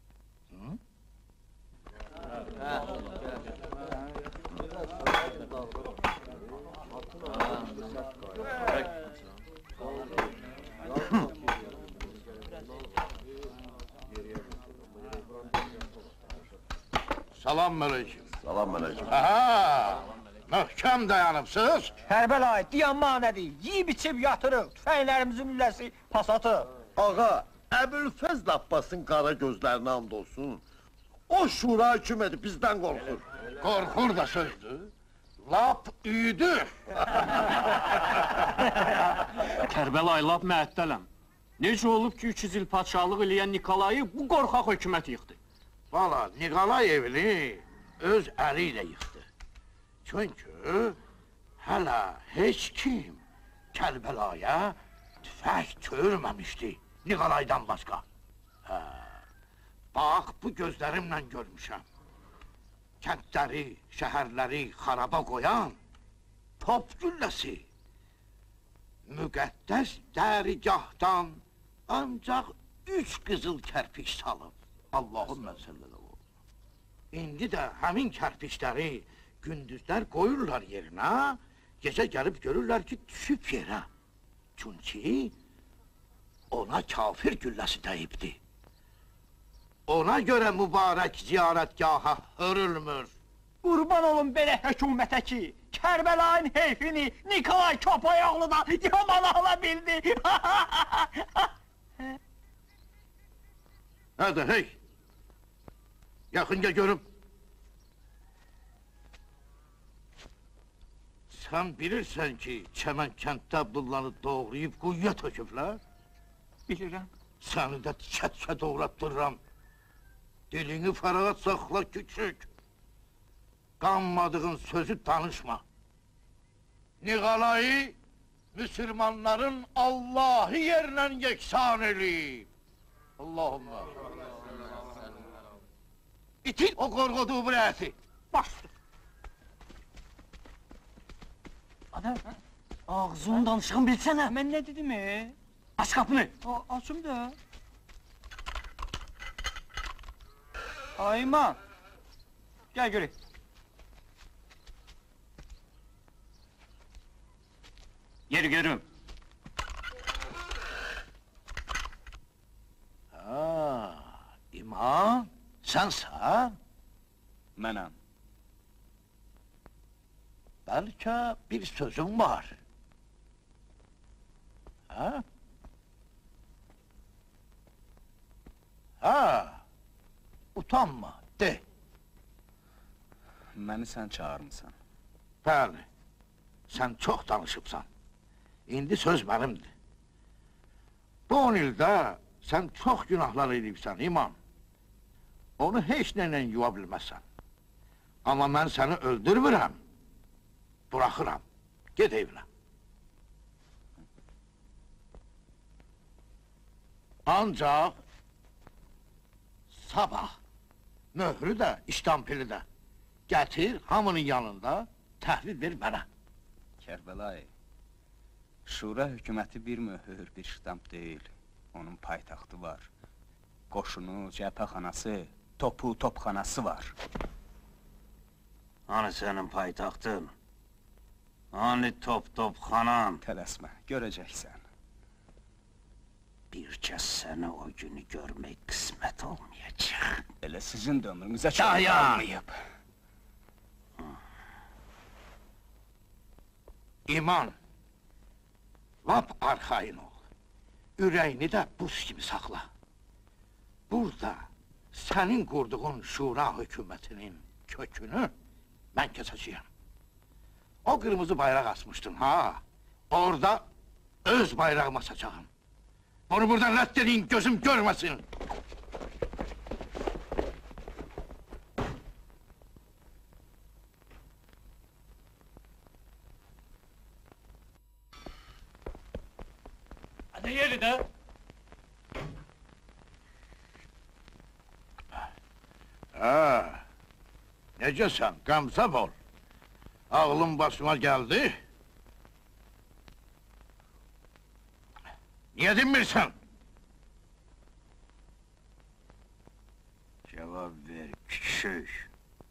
Speaker 6: Salam aleyküm.
Speaker 10: Salam aleyküm.
Speaker 6: Aha! Möhkəm dayanıbsınız.
Speaker 4: Kərbəlayı, dayanma nədir? Yiyib içib yatırıq, tüfənglərimizin lüləsi pasatı.
Speaker 3: Ağa, Əbülfəzl Abbasın qara gözlərinə and olsun. O şura hökuməti bizdən qorxur.
Speaker 6: Qorxur da sözdür. Lap üydü.
Speaker 2: Kərbəlayı, lap məəttələm. Necə olub ki, 300 il padşahlıq eləyən Nikolayı bu qorxaq hökumət yıxdı?
Speaker 6: Valla, Nikolay evini öz əli ilə yıxdı. Çünki hələ heç kim Kərbəlaya tüfək çövürməmişdi Nikolaydan başqa. Bax, bu gözlərimlə görmüşəm. Kəndləri, şəhərləri xaraba qoyan top gülləsi. Müqəddəs dərgahdan ancaq 3 qızıl kərpiç salıb. Allahümme sallallahu. İndi də həmin kərpiçləri gündüzlər qoyurlar yerinə, gecə gəlib görürlər ki, düşüb yerə. Çünki ona kafir gülləsi dəyibdi. Ona görə mübarək ziyarətgaha hörülmür.
Speaker 4: Qurban olun belə hökumətə ki, Kərbəlayın heyfini Nikolay Köpayaqlı da yaman ala bildi.
Speaker 6: Hadi hey! Yaxın gəl görüm. Sən bilirsən ki, Çəmən kənddə bunları doğrayıb quyuya töküblər?
Speaker 4: Bilirəm.
Speaker 6: Səni də tikə-tikə doğratdırıram. Dilini fərağat saxla küçük. Qanmadığın sözü danışma. Niğalayı Müslümanların Allah'ı yerlə yeksan eləyib. Allahümme. İtil o qorğuduğu bu rəyəti.
Speaker 4: Başdır. Ana, ağzının danışığını bilsənə. Mən nə dedim
Speaker 2: Aç qapını!
Speaker 4: Açım da. Ayman, gəl görək.
Speaker 8: Yer görüm.
Speaker 6: İman, sənsən?
Speaker 5: Mənəm.
Speaker 6: Bəlkə bir sözüm var. Ha? Utanma, de.
Speaker 5: Məni sən çağırmısan.
Speaker 6: Bəli, sən çox danışıbsan. İndi söz mənimdir. Bu 10 ildə sən çox günahlar edibsən, İman. Onu heç nəylə yuva bilməzsən. Amma mən səni öldürmürəm, bıraxıram. Get evinə. Ancaq sabah möhrü də, iştampili də gətir hamının yanında təhvil ver mənə.
Speaker 5: Kərbəlayı, Şura hökuməti bir möhür, bir ştamp deyil. Onun paytaxtı var. Qoşunu, cəbhəxanası, topu, topxanası var.
Speaker 8: Hani sənin paytaxtın? Hani topxanan?
Speaker 5: Tələsmə, görəcəksən.
Speaker 8: Bir kəs sənə o günü görmək qismət olmayacaq.
Speaker 5: Elə sizin də ömrünüzə çox
Speaker 6: Dayan!
Speaker 5: qalmayıb.
Speaker 6: İman, lap arxayın ol. Ürəyini də buz kimi saxla. Burada sənin qurduğun şura hökumətinin kökünü mən kəsəcəyəm. O qırmızı bayraq asmışdın, ha? Orada öz bayrağımı asacağım. Onu buradan rədd edin, gözüm görməsin.
Speaker 2: Hadi yeri də.
Speaker 6: Necəsən, qəmsəb ol. Ağlım başıma gəldi. Niyə dinmirsən?
Speaker 8: düşük.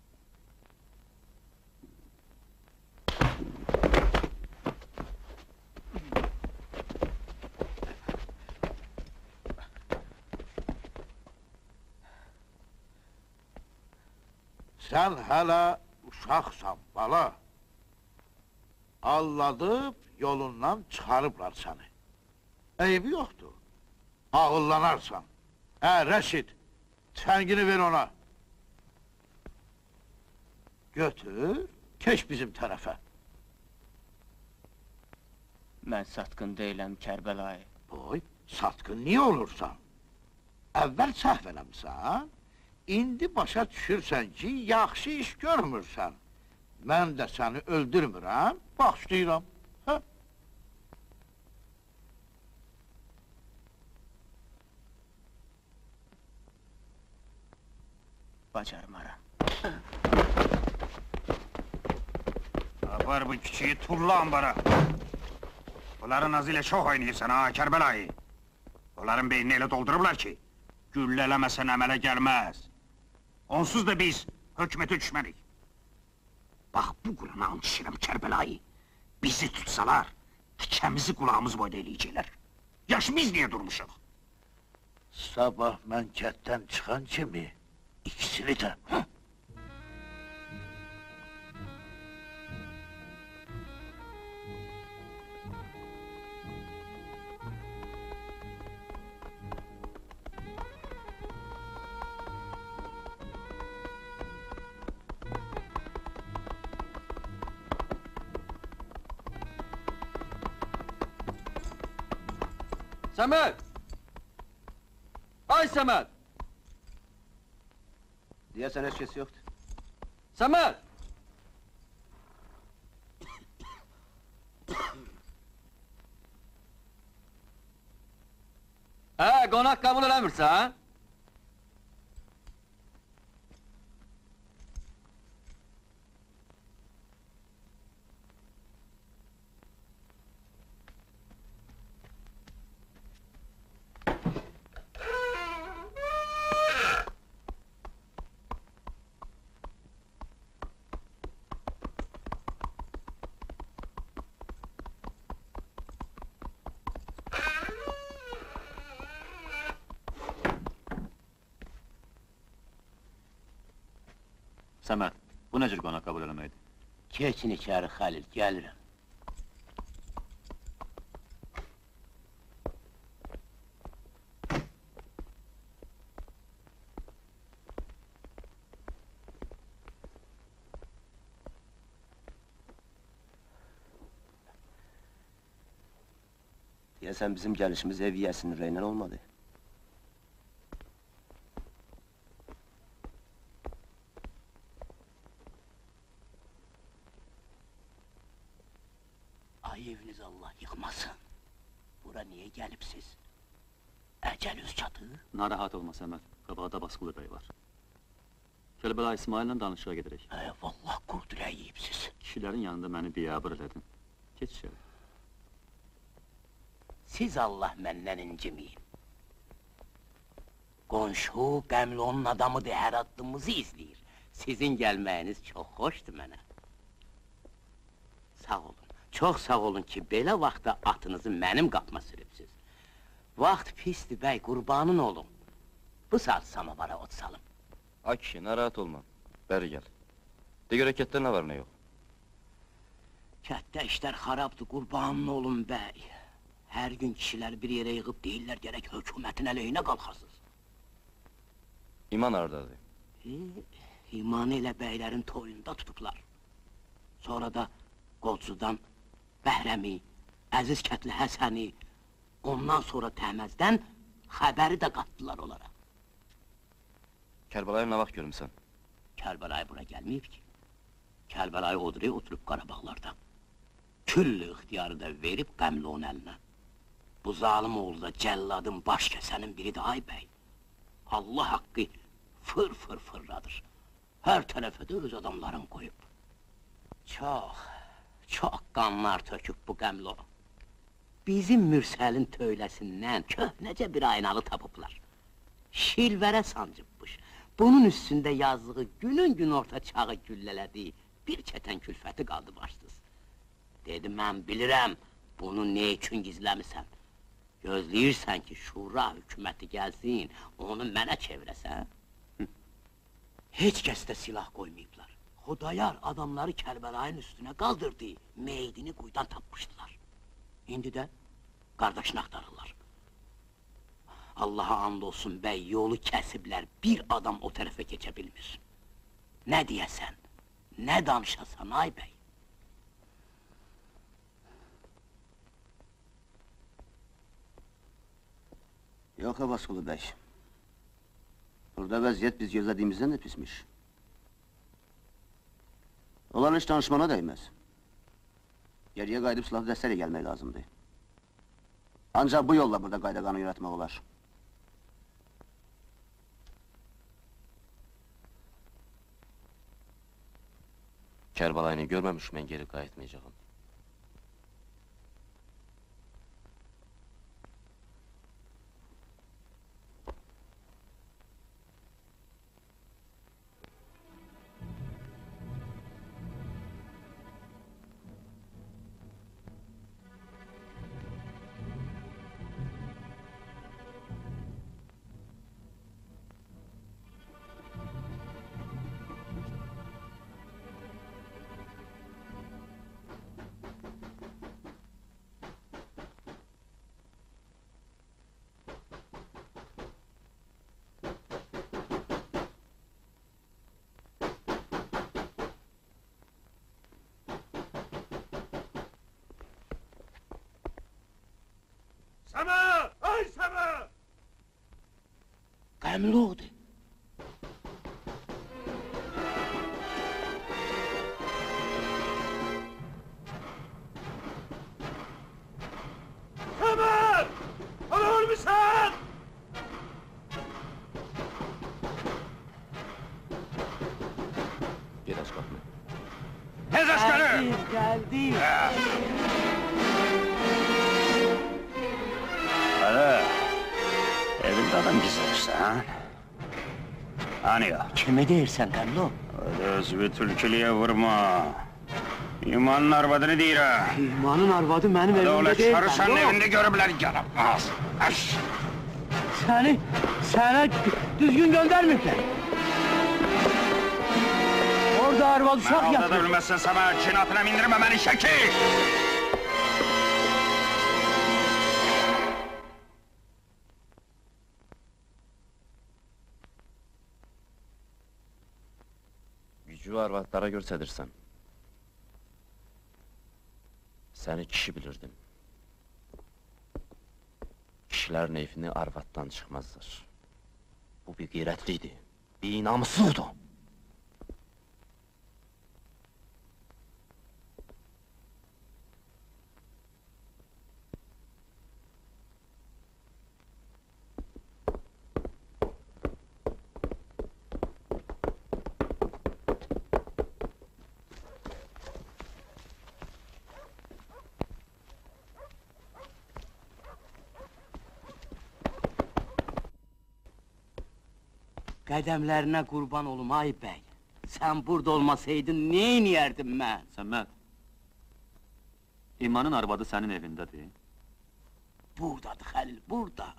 Speaker 6: Sən hələ uşaqsan, bala. Alladıb, yolundan çıxarıblar səni. Eybi yoxdur. Ağıllanarsan. Rəşid, tüfəngini ver ona. Götür, keç bizim tərəfə.
Speaker 13: Mən satqın deyiləm, Kərbəlayı.
Speaker 6: Boy, satqın niyə olursan? Əvvəl səhv eləmsən, indi başa düşürsən ki, yaxşı iş görmürsən. Mən də səni öldürmürəm, bağışlayıram. Hə?
Speaker 13: Bacarmaram.
Speaker 8: Apar bu küçüyü turla ambara. Bunların azı ilə çox oynayırsan ha, Kərbəlayı. Onların beynini elə doldurublar ki, güllələməsən əmələ gəlməz. Onsuz da biz hökumətə düşmərik. Bax, bu Qurana and içirəm, Kərbəlayı. Bizi tutsalar, tikəmizi qulağımız boyda eləyəcəklər. Yaş biz niyə durmuşuq?
Speaker 6: Sabah mən kətdən çıxan kimi, ikisini də...
Speaker 2: Səməd! Ay Səməd!
Speaker 10: Deyəsən heç kəs yoxdur.
Speaker 2: Səməd! Qonaq qəbul eləmirsən? Səməd, bu nə cür qonaq qəbul eləməkdir?
Speaker 13: Keçin içəri Xəlil, gəlirəm.
Speaker 10: Deyəsən bizim gəlişimiz ev yiyəsinin ürəyindən olmadı.
Speaker 13: Ay eviniz Allah yıkmasın. Bura niye gelipsiz? Ecel üz çatı.
Speaker 2: Narahat olma Səməd, qabağda Basqılı bəy var. Kərbəlayı İsmail'lə danışığa gedərək.
Speaker 13: Vallahi qurdurə yiyipsiz.
Speaker 2: Kişilərin yanında məni biyabır elədin. Geç içəri.
Speaker 13: Siz Allah məndən incimeyin. Qonşu, qəmli onun adamıdır, hər addımımızı izləyir. Sizin gəlməyiniz çox xoşdur mənə. Sağ olun, çox sağ olun ki, belə vaxtda atınızı mənim qapıma sürübsüz. Vaxt pisdir bəy, qurbanın olun. Bu saat samavara ot salım.
Speaker 11: Ay kişi, narahat olma. Bəri gəl. De görə kətdə nə var, nə yox?
Speaker 13: Kətdə işlər xarabdır, qurbanın olun bəy. Hər gün kişilər bir yerə yığıb deyirlər, gərək hökumətin əleyhinə qalxasız.
Speaker 11: İman haradadır?
Speaker 13: İmanı ilə bəylərin toyunda tutublar. Sonra da Qolcudan Bəhrəmi, Əziz Kətli Həsəni, ondan sonra Təhməzdən xəbəri də qatdılar onlara.
Speaker 11: Kərbəlayı nə vaxt görmüsən?
Speaker 13: Kərbəlayı bura gəlməyib ki. Kərbəlayı Odriyə oturub Qarabağlarda. Küllü ixtiyarı da verib qəmli onun əlinə. Bu zalim oğlu da cəlladın baş kəsənin biridir ay bəy. Allah haqqı fır fırladır. Hər tərəfə də öz adamların qoyub. Çox qanlar töküb bu qəmli o. Bizim Mürsəlin töyləsindən köhnəcə bir aynalı tapıblar. Şilvərə sancıbmış. Bunun üstündə yazdığı günün gün orta çağı güllələdi, bir çətən külfəti qaldı başsız. Dedi, mən bilirəm, bunu ne üçün gizləmisən? Gözləyirsən ki, şura hüküməti gəlsin, onu mənə çevirəsən? Heç kəsdə silah qoymayıblar. Xudayar adamları Kərbəlayın üstünə qaldırdı, meydini quyudan tapmışdılar. İndi də qardaşını axtarırlar. Allaha and olsun bəy, yolu kəsiblər, bir adam o tərəfə keçə bilmir. Nə deyəsən, nə danışasan ay bəy?
Speaker 10: Yox, Abbasqulu bəy. Burada vəziyyət biz gözlədiyimizdən də pismiş. Olan iş danışmana dəyməz. Geriyə qayıdıb silahlı dəstəyə gəlmək lazımdır. Ancaq bu yolla burada qayda qanun yaratmaq olar.
Speaker 11: Kərbalayını görməmiş mən geri qayıtmayacağım.
Speaker 9: Səmə! Ay Səmə!
Speaker 13: Qəmli oldu.
Speaker 9: Səmə! Ana ölmüsən!
Speaker 11: Ged aç qapını.
Speaker 9: Tez aç qapını!
Speaker 13: Gəldi.
Speaker 8: Evində adam gizləyirsən? Hani ya?
Speaker 13: Kimi deyirsən Qəmli?
Speaker 8: Özü tülkülüyə vurma. İmanın arvadını deyirəm.
Speaker 13: İmanın arvadı mənim evimdə deyil.
Speaker 8: Öyle sarışanın evində görüblər yaramaz. Əş!
Speaker 13: Sənə düzgün göndərməyiblər. Orada arvad uşaq
Speaker 8: Mən
Speaker 13: yatır.
Speaker 8: aldada bilməzsən Səmə, kinatına mindirmə məni şəkil!
Speaker 11: Gücü arvadlara göstərirsən. Səni kişi bilirdim. Kişilərin evini arvaddan çıxmazdır. Bu bir qeyrətlidir, bir namusludur.
Speaker 13: Qədəmlərinə qurban olum ay bəy. Sən burada olmasaydın, neyniyərdim mən?
Speaker 2: Səməd, İmanın arvadı sənin evindədir.
Speaker 13: Buradadır Xəlil, burada.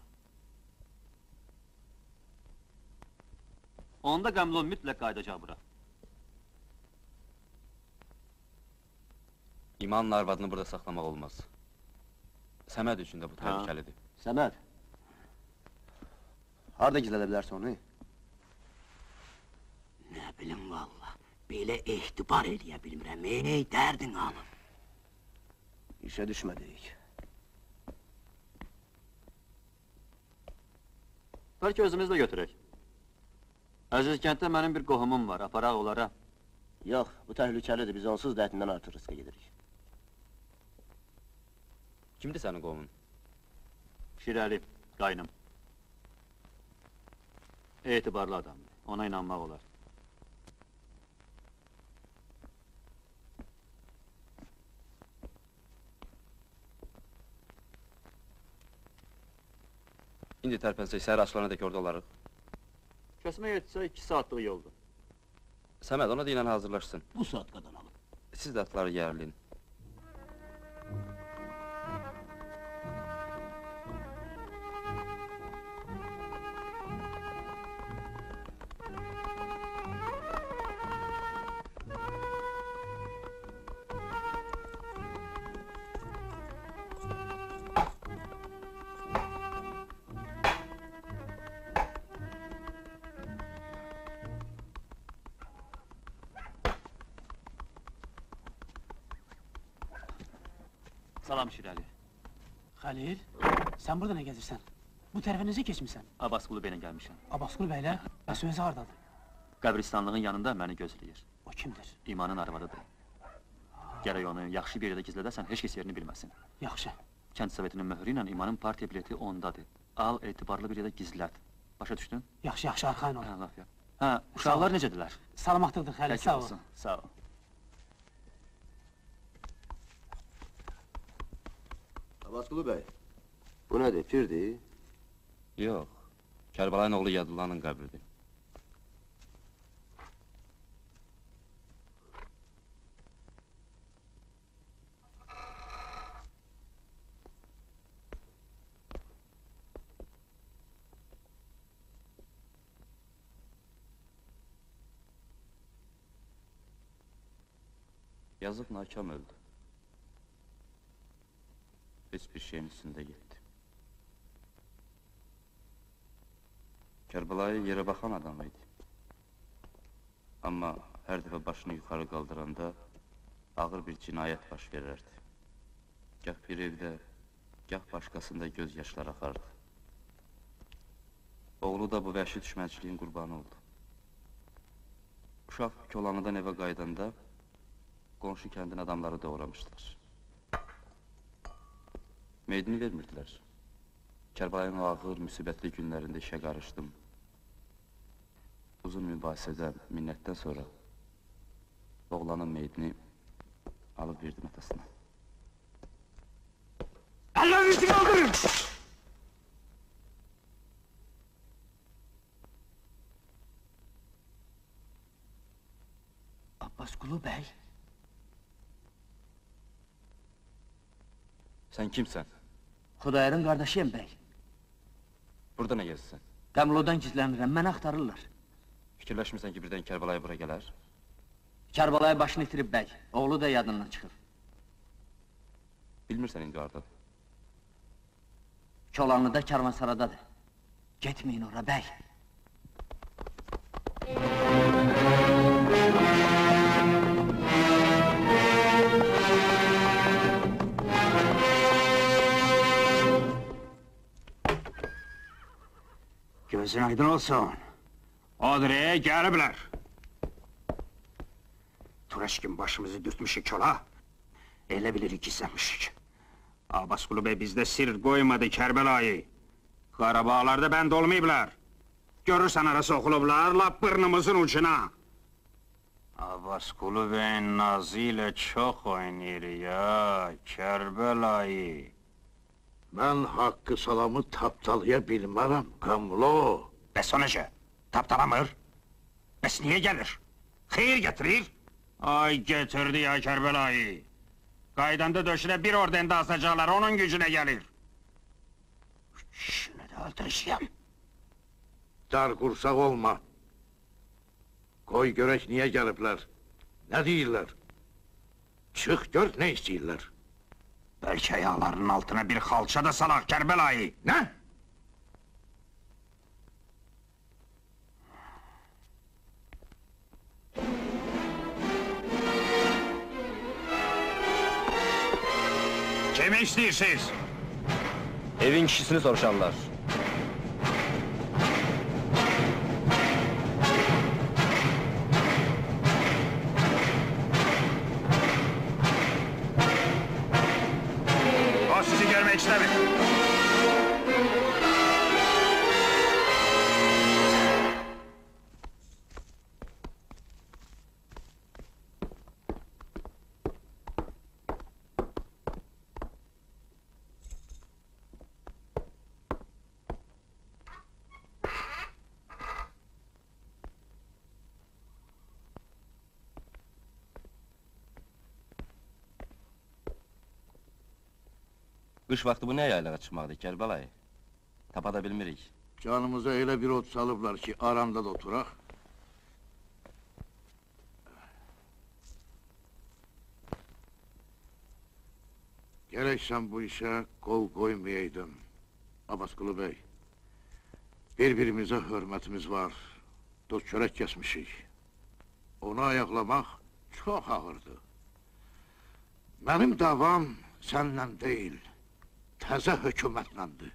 Speaker 2: Onda Qəmlon mütləq qayıdacaq bura.
Speaker 11: İmanın arvadını burada saxlamaq olmaz. Səməd üçün də bu təhlükəlidir.
Speaker 10: Səməd. Harada gizlədə bilərsən onu?
Speaker 13: Nə bilim valla, belə ehtibar eləyə bilmirəm, ey dərdin anım.
Speaker 10: İşə düşmədik.
Speaker 2: Bəlkə özümüz də götürək. Əziz kənddə mənim bir qohumum var, aparaq onlara.
Speaker 10: Yox, bu təhlükəlidir, biz onsuz da ətindən artıq riskə gedirik.
Speaker 11: Kimdir sənin qohumun?
Speaker 2: Şirəli, qaynım. Etibarlı adamdır, ona inanmaq olar.
Speaker 11: İndi tərpənsək, səhər açılana dək orada olarıq.
Speaker 2: Kəsmə yetsə 2 saatlıq yoldur.
Speaker 11: Səməd, ona deyilən hazırlaşsın.
Speaker 13: Bu saatkadan alın.
Speaker 11: Siz də atları yerləyin.
Speaker 2: Salam Şirəli.
Speaker 4: Xəlil, sən burada nə gəzirsən? Bu tərəfə necə keçmirsən?
Speaker 2: Abbasqulu bəylə gəlmişəm.
Speaker 4: Abbasqulu bəylə, bəs özü hardadır?
Speaker 2: Qəbristanlığın yanında məni gözləyir.
Speaker 4: O kimdir?
Speaker 2: İmanın arvadıdır. Gərək onu yaxşı bir yerdə gizlədəsən, heç kəs yerini bilməsin.
Speaker 4: Yaxşı.
Speaker 2: Kənd sovetinin möhrü ilə İmanın partiya bileti ondadır. Al, etibarlı bir yerdə gizlət. Başa düşdün?
Speaker 4: Yaxşı, yaxşı, arxayın ol.
Speaker 2: Hə, laf ya. Hə, uşaqlar necədirlər?
Speaker 4: Salamatlıqdır Xəlil,
Speaker 2: Pəki
Speaker 4: sağ ol.
Speaker 2: olsun, sağ ol.
Speaker 10: Abbasqulu bəy, bu nədir, pirdir?
Speaker 11: Yox, Kərbəlayın oğlu Yadullanın qəbridir. Yazıq nakam öldü. Heç bir şeyin üstündə getdi. Kərbəlayı yerə baxan adam idi. Amma hər dəfə başını yuxarı qaldıranda ağır bir cinayət baş verərdi. Gah bir evdə, gah başqasında göz yaşlar axardı. Oğlu da bu vəhşi düşmənçiliyin qurbanı oldu. Uşaq Kolanıdan evə qaydanda qonşu kəndin adamları doğramışdılar. Meydini vermirdilər. Kərbəlayın o ağır, müsibətli günlərində işə qarışdım. Uzun mübahisədən, minnətdən sonra oğlanın meydini alıb verdim atasına.
Speaker 4: Əllərinizi qaldırın!
Speaker 13: Abbasqulu bəy,
Speaker 11: Sən kimsən?
Speaker 13: Xudayarın qardaşıyım bəy.
Speaker 11: Burada nə gəzirsən?
Speaker 13: Qəmlodan gizlənirəm, məni axtarırlar.
Speaker 11: Fikirləşmirsən ki, birdən Kərbəlayı bura gələr?
Speaker 13: Kərbalay başını itirib bəy, oğlu da yadından çıxıb.
Speaker 11: Bilmirsən indi hardadır?
Speaker 13: Kolanlıda karvansaradadır. Getməyin ora bəy.
Speaker 8: Gözün aydın olsun. Odre'ye gəliblər. Tureşkin başımızı dürtmüşük kola. Elə bilirik gizlənmişik. Abbasqulu bəy bizdə sir qoymadı Kərbəlayı. Qarabağlarda bənd olmayıblar. Görürsən arası oxulublar, lap bırnımızın ucuna. Abbasqulu bəyin nazı ilə çox oynayır ya, Kərbəlayı.
Speaker 6: Mən haqqı salamı tapdalaya bilmərəm, Qəmlo.
Speaker 8: Bəs o necə? Tapdalamır? Bəs niyə gəlir? Xeyir getirir? Ay getirdi ya Kərbəlayı. Qaydanda döşünə bir ordende asacaqlar, onun gücünə gəlir. Şunu da öldürüşəyəm.
Speaker 6: Dar qursaq olma. Qoy görək niyə gəliblər. Nə deyirlər? Çıx gör nə istəyirlər.
Speaker 8: Bəlkə ayaqlarının altına bir xalça da salaq Kərbəlayı.
Speaker 6: Nə?
Speaker 8: Kimi istəyirsiniz?
Speaker 11: Evin kişisini soruşarlar.
Speaker 8: O sizi görmək istəmir.
Speaker 11: Qış vaxtı bu nə yaylağa çıxmaqdır Kərbəlayı? Tapa da bilmirik.
Speaker 6: Canımıza elə bir ot salıblar ki, aranda da oturaq. Gerek sen bu işe kol koymayaydın, Abbasqulu Bey. Birbirimize hürmetimiz var, dost çörek kesmişik. Onu ayaklamak çok ağırdı. Benim davam seninle değil, təzə hökumətləndi.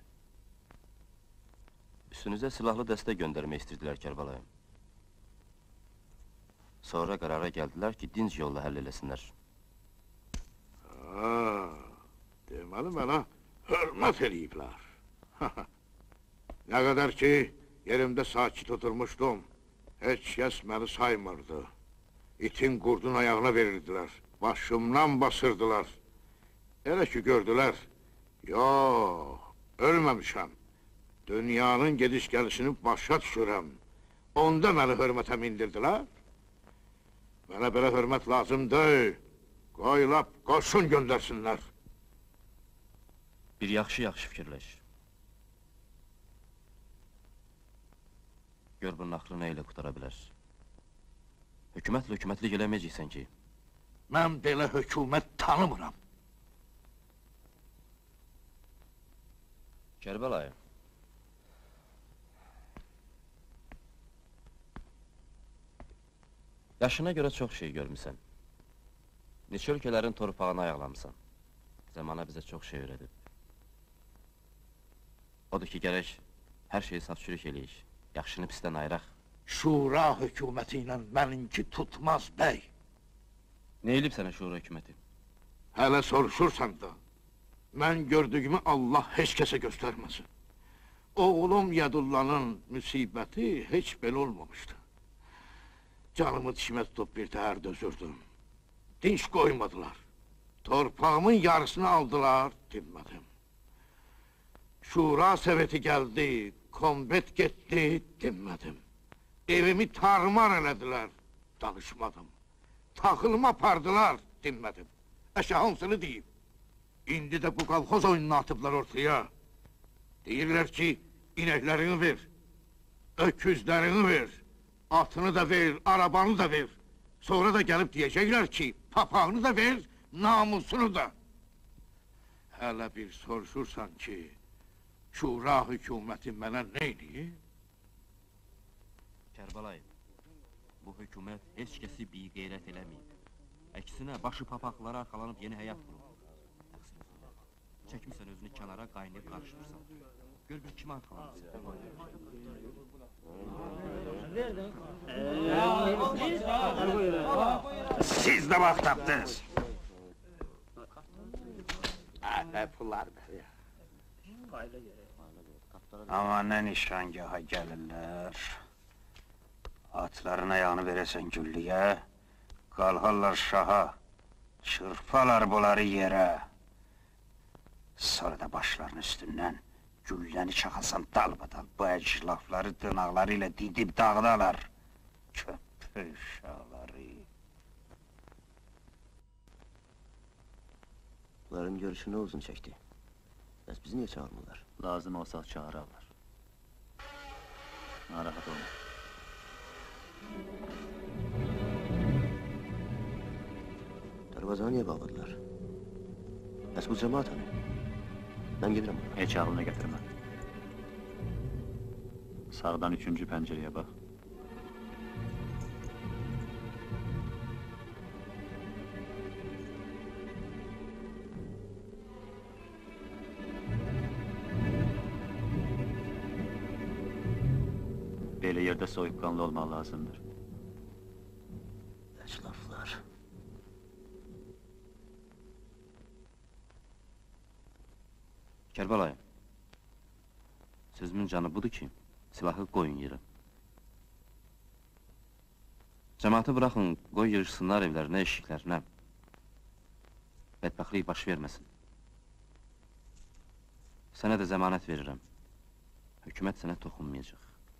Speaker 11: Üstünüzə silahlı dəstə göndərmək istərdilər Kərbəlayım. Sonra qərara gəldilər ki, dinc yolla həll eləsinlər.
Speaker 6: Deməli mənə hürmət eləyiblər. Nə qədər ki, yerimdə sakit oturmuşdum, heç kəs məni saymırdı. İtin qurdun ayağına verirdilər, başımdan basırdılar. Elə ki gördülər, yox, ölməmişəm. Dünyanın gediş-gəlişini başa düşürəm. Onda məni hörmətə mindirdilər. Mənə belə hörmət lazım deyil. Qoy lap qoşun göndərsinlər.
Speaker 11: Bir yaxşı fikirləş. Gör bunun axırı nə ilə qutara bilər. Hökumətlik eləməyəcəksən ki.
Speaker 6: Mən belə hökumət tanımıram.
Speaker 11: Kərbəlayı. Yaşına görə çox şey görmüsən. Neçə ölkələrin torpağını ayaqlamısan. Zamana bizə çox şey öyrədib. Odur ki, gərək hər şeyi saf-çürük eləyik. Yaxşını pisdən ayıraq.
Speaker 6: Şura hökuməti ilə məninki tutmaz, bəy.
Speaker 11: Nə elib sənə şura hökuməti?
Speaker 6: Hələ soruşursan da, mən gördüyümü Allah heç kəsə göstərməsin. Oğlum Yadullanın müsibəti heç belə olmamışdı. Canımı dişimə tutub bir təhər dözürdüm. Dinç qoymadılar. Torpağımın yarısını aldılar, dinmədim. Şura Soveti gəldi, kombet getdi, dinmədim. Evimi tarmar elədilər, danışmadım. Taxılımı apardılar, dinmədim. Əşə hansını deyim? İndi də bu qalxoz oyununu atıblar ortaya. Deyirlər ki, inəklərini ver, öküzlərini ver, atını da ver, arabanı da ver. Sonra da gəlib deyəcəklər ki, papağını da ver, namusunu da. Hələ bir soruşursan ki, şura hökuməti mənə neydi?
Speaker 11: Kərbəlayı, bu hökumət heç kəsi bir qeyrət eləməyib. Əksinə, başı papaqlara arxalanıb yeni həyat qurub. Çəkmirsən özünü kənara, qaynayıb qarışdırsan. Gör bir kimi arxalanırsan.
Speaker 8: Siz de vaxt tapdınız.
Speaker 6: Ne pullar be ya.
Speaker 8: Ama ne nişangaha gelirler. Atların ayağını veresen güllüye, qalharlar şaha, çırpalar bunları yere. Sonra da başlarının üstünden gülləni çakasan dalbadan bu əclafları dırnaqlarıyla didib dağdalar. Köpək uşaqları.
Speaker 10: Bunların görüşü ne uzun çekti? Bəs bizi niye çağırmırlar?
Speaker 2: Lazım olsa çağırarlar. Narahat olma.
Speaker 10: Darvazanı niye bağladılar? Bəs bu cemaat hani? Ben gelirim ona.
Speaker 2: Heç ağlına getirme. Sağdan 3. pencereye bak. Böyle yerde soyukkanlı olman lazımdır.
Speaker 10: Əclaflar.
Speaker 11: Kərbəlayı, sözümün canı budur ki, silahı qoyun yerə. Cəmaatı bıraxın, qoy yığışsınlar evlərinə, eşiklərinə. Bədbəxtlik baş verməsin. Sənə də zəmanət verirəm. Hökumət sənə toxunmayacaq.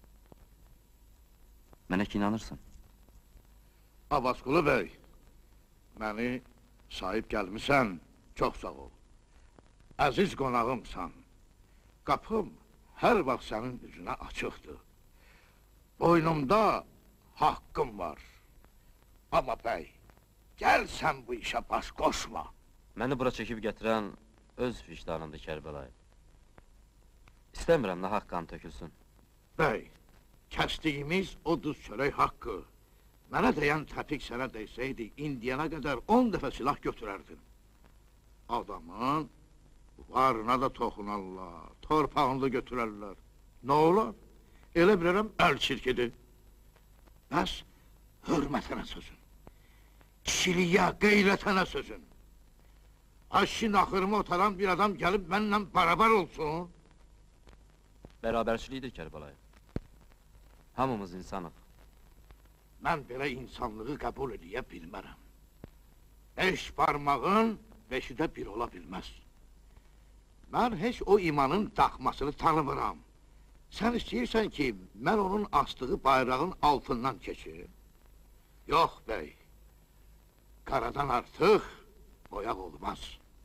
Speaker 11: Mənə ki inanırsan.
Speaker 6: Abbasqulu bəy, məni sahib gəlmisən, çox sağ ol. Əziz qonağımsan. Qapım hər vaxt sənin üzünə açıqdır. Boynumda haqqım var. Amma bəy, gəl sən bu işə baş qoşma.
Speaker 11: Məni bura çəkib gətirən öz vicdanımdır Kərbəlayı. İstəmirəm nahaq qan tökülsün.
Speaker 6: Bəy, kəsdiyimiz o duz çörək haqqı. Mənə deyən təpik sənə deysəydi, indiyana qədər 10 dəfə silah götürərdin. Adamın varına da toxunarlar, torpağını da götürərlər. Nə olar? Elə bilirəm, əl çirkidir. Bəs, hörmətənə sözün. Kişiliyə, qeyrətənə sözün. Aşin axırımı otaran bir adam gəlib mənimlə barabar olsun.
Speaker 11: Bərabərçilikdir Kərbəlayı. Hamımız insanıq.
Speaker 6: Mən belə insanlığı qəbul edə bilmərəm. 5 parmağın 5-i də bir ola bilməz. Mən heç o imanın daxmasını tanımıram. Sən istəyirsən ki, mən onun astığı bayrağın altından keçim? Yox, bəy. Qaradan artıq boyaq olmaz.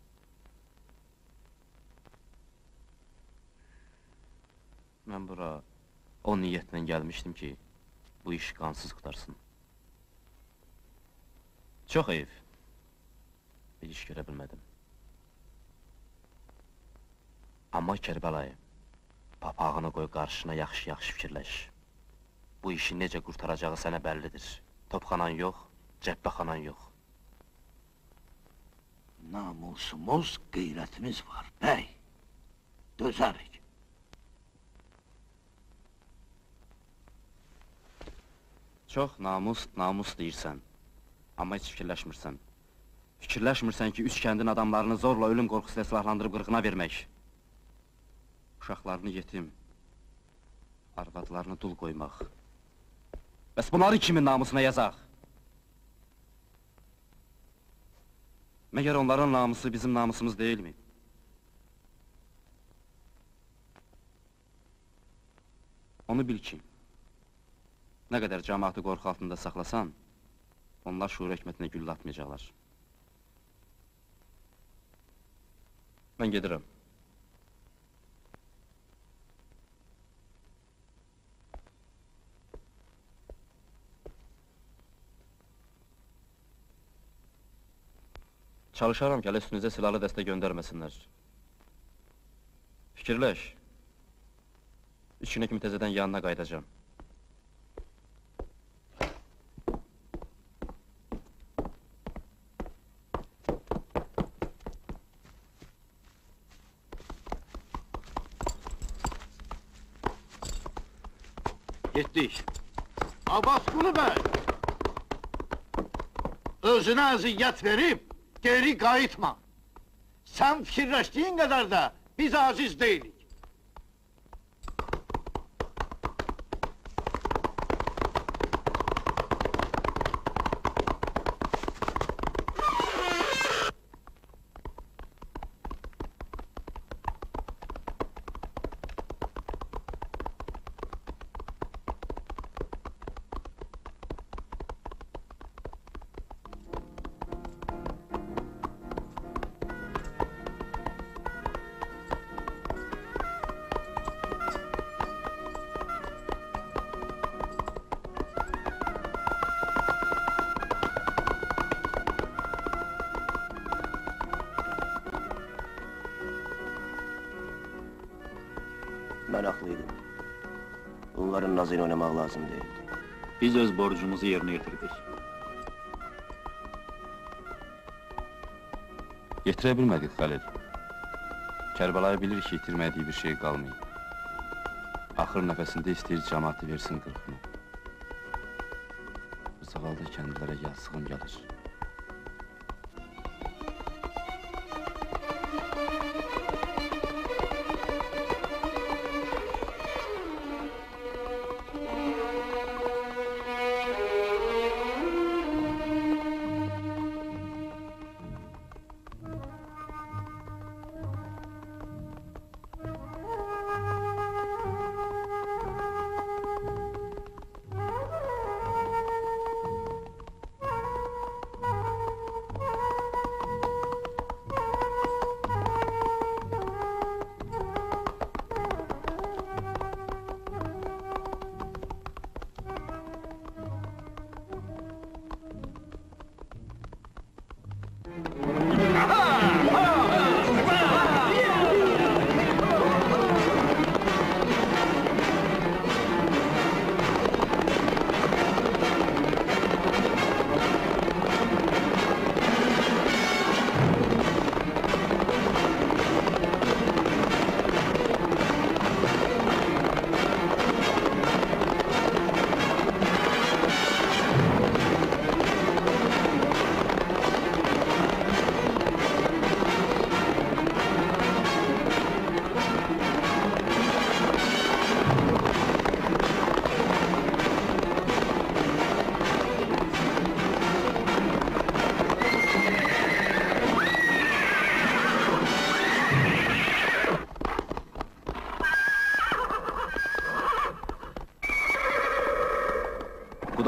Speaker 11: Mən bura o niyyətlə gəlmişdim ki, bu iş qansız qutarsın. Çox heyif. Bir iş görə bilmədim. Amma Kərbəlayı, papağını qoy qarşına yaxşı-yaxşı fikirləş. Bu işi necə qurtaracağı sənə bəllidir. Topxanan yox, cəbbəxanan yox.
Speaker 6: Namusumuz, qeyrətimiz var, bəy. Dözərik.
Speaker 11: Çox namus deyirsən. Amma heç fikirləşmirsən. Fikirləşmirsən ki, üç kəndin adamlarını zorla ölüm qorxusuyla silahlandırıb qırğına vermək. Uşaqlarını yetim, arvadlarını dul qoymaq. Bəs bunları kimin namusuna yazaq? Məgər onların namusu bizim namusumuz deyilmi? Onu bil ki, nə qədər cəmaatı qorxu altında saxlasan, onlar şuur həkmətinə güllə atmayacaqlar. Mən gedirəm. Çalışaram ki, hələ üstünüzə silahlı dəstə göndərməsinlər. Fikirləş. 3 günə kimi təzədən yanına qayıdacam.
Speaker 6: Getdik. Abbasqulu bəy! Özünə əziyyət verib, geri qayıtma. Sən fikirləşdiyin qədər də biz aciz deyilik.
Speaker 10: Mən haqlıydım. Onların nazıyla oynamaq lazım deyildi.
Speaker 2: Biz öz borcumuzu yerinə yetirdik.
Speaker 11: Yetirə bilmədik, Xəlil. Kərbəlayı bilir ki, itirmədiyi bir şey qalmayıb. Axır nəfəsində istəyir cəmaatı versin qırxını. Bu zavallı kəndlərə yazığım gəlir.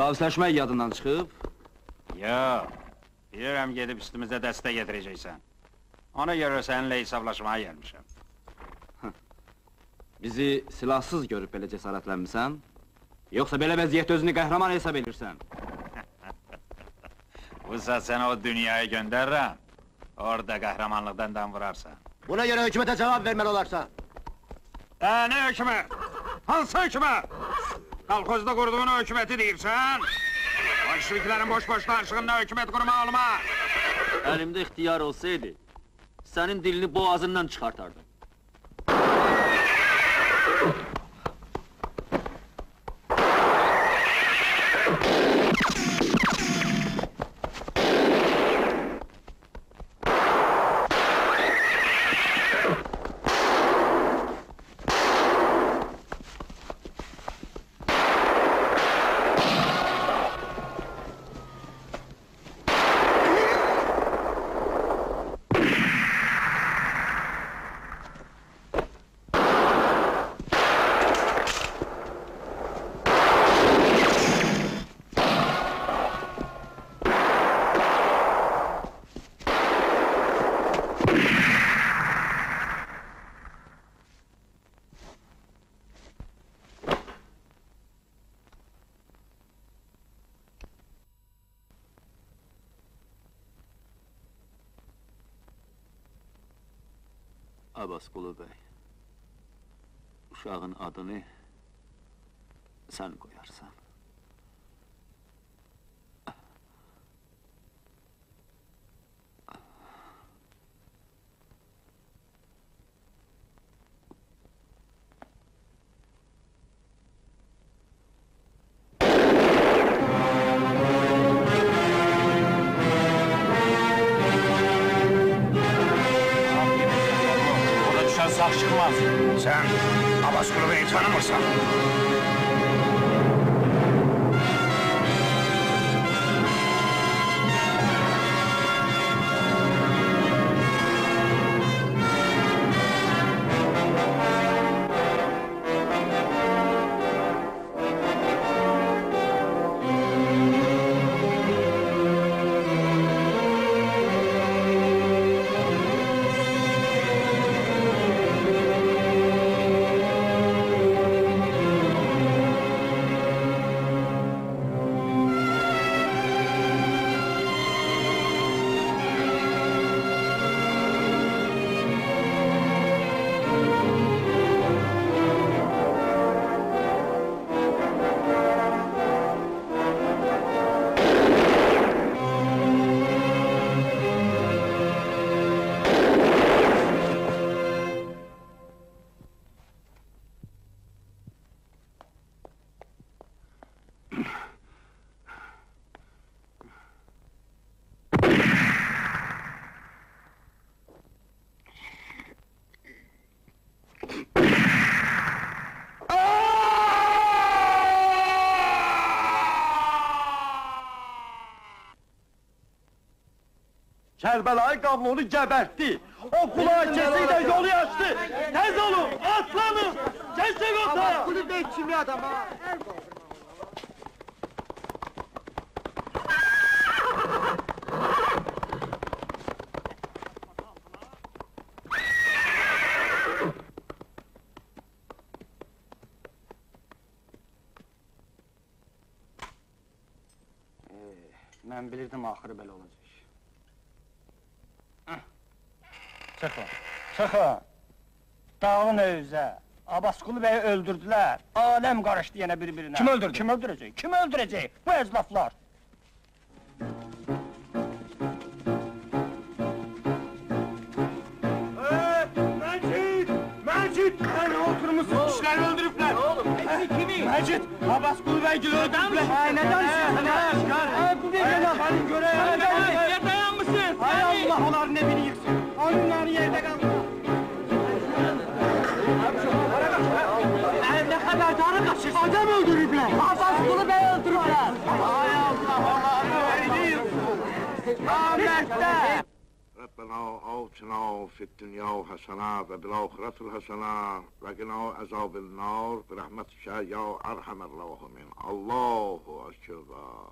Speaker 11: Müqavisləşmək yadından çıxıb.
Speaker 8: Yox, bilirəm gedib üstümüzə dəstək getirəcəksən. Ona görə səninlə hesablaşmaya gəlmişəm.
Speaker 11: Bizi silahsız görüb belə cəsarətlənmisən? Yoxsa belə vəziyyətdə özünü qəhrəman hesab edirsən?
Speaker 8: Bu saat səni o dünyaya göndərirəm. Orada qəhrəmanlıqdan dam vurarsan.
Speaker 10: Buna görə hökumətə cavab verməli olarsa.
Speaker 8: Ne hökumət? Hansı hökumət? Kolxozda qurduğunu hökuməti deyirsən? Bolşeviklərin boş-boş danışığında hökumət qurmaq olmaz.
Speaker 2: Əlimdə ixtiyar olsaydı, sənin dilini boğazından çıxartardım. Abbasqulu bəy, uşağın adını sən qoyarsan.
Speaker 8: Sağ çıkmaz. Sen Abbasqulu Bey'i tanımırsan.
Speaker 3: Kərbəlayı Qavlunu gəbərtdi. O kulağı kesiyle yolu açtı. Tez olun, aslanım. Geçin ota.
Speaker 12: Abbasqulu Bey kimi adam ha?
Speaker 4: Mən bilirdim axırı belə olacaq. Çıxın, çıxın! Dağın övzə! Abbasqulu Bey'i öldürdülər! Aləm qarışdı yenə bir-birinə! Kim öldürdü? Kim öldürəcək? Kim öldürəcək? Bu ezlaflar! Məcid! Məcid! Sən oturmuşsun, kişiləri öldürüblər! Kimi? Məcid! Abbasqulu Beygil öldürdülər! Ay, nə danışıyorsun? Bu bir yana! Hadi görəyəm! Niyə dayanmışsın? Ay Allah, onların ne biri yıksın! Onların yerde kalmış! Ne haberdarı kaçırsın? Adam öldürüblər! Abbasqulu Bey öldürüblər! Ay Allah, onların beni yıksın! Ahmet'te!
Speaker 6: ربنا آتنا في الدنيا حسنة وفي الآخرة حسنة وقنا عذاب النار برحمتك يا أرحم الراحمين الله أكبر.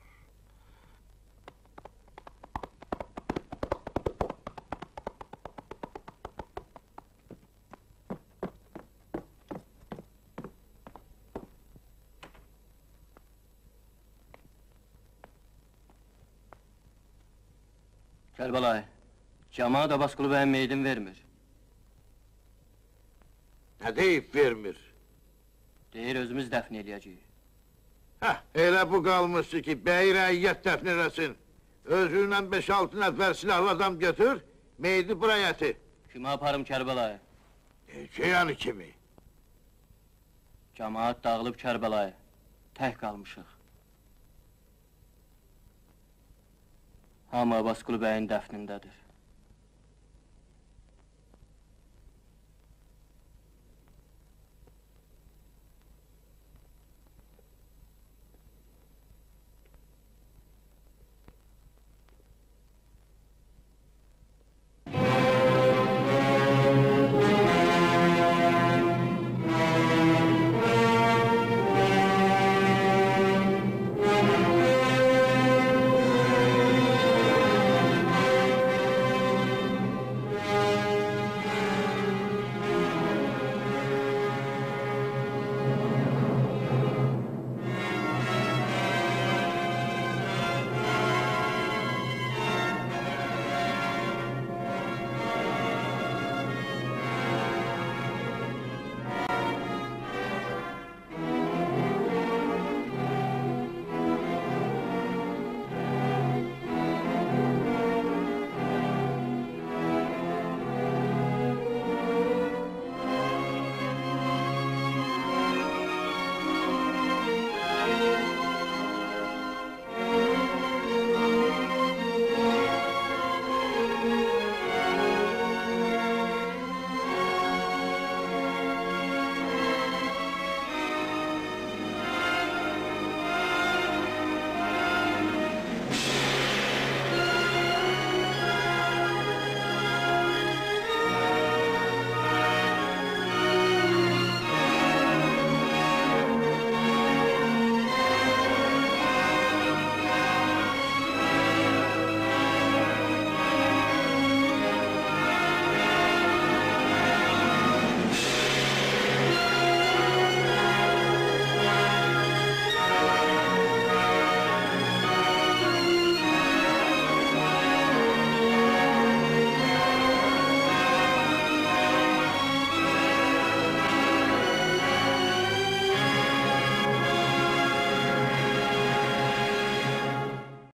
Speaker 11: Kərbəlayı, cəmaat Abbasqulu bəyin meydin vermir.
Speaker 6: Ne deyip vermir?
Speaker 11: Deyir, özümüz dəfn eləyəcəyik.
Speaker 6: Heh, elə bu qalmışdı ki, bəyi rəiyyət dəfn eləsin. Özüylə 5-6 nəfər silahlı adam götür, meydi bura gətir.
Speaker 11: Kimi aparım Kərbəlayı?
Speaker 6: Yani kimi?
Speaker 11: Cəmaat dağılıb Kərbəlayı, tək qalmışıq. Hamı Abbasqulu bəyin dəfnindədir.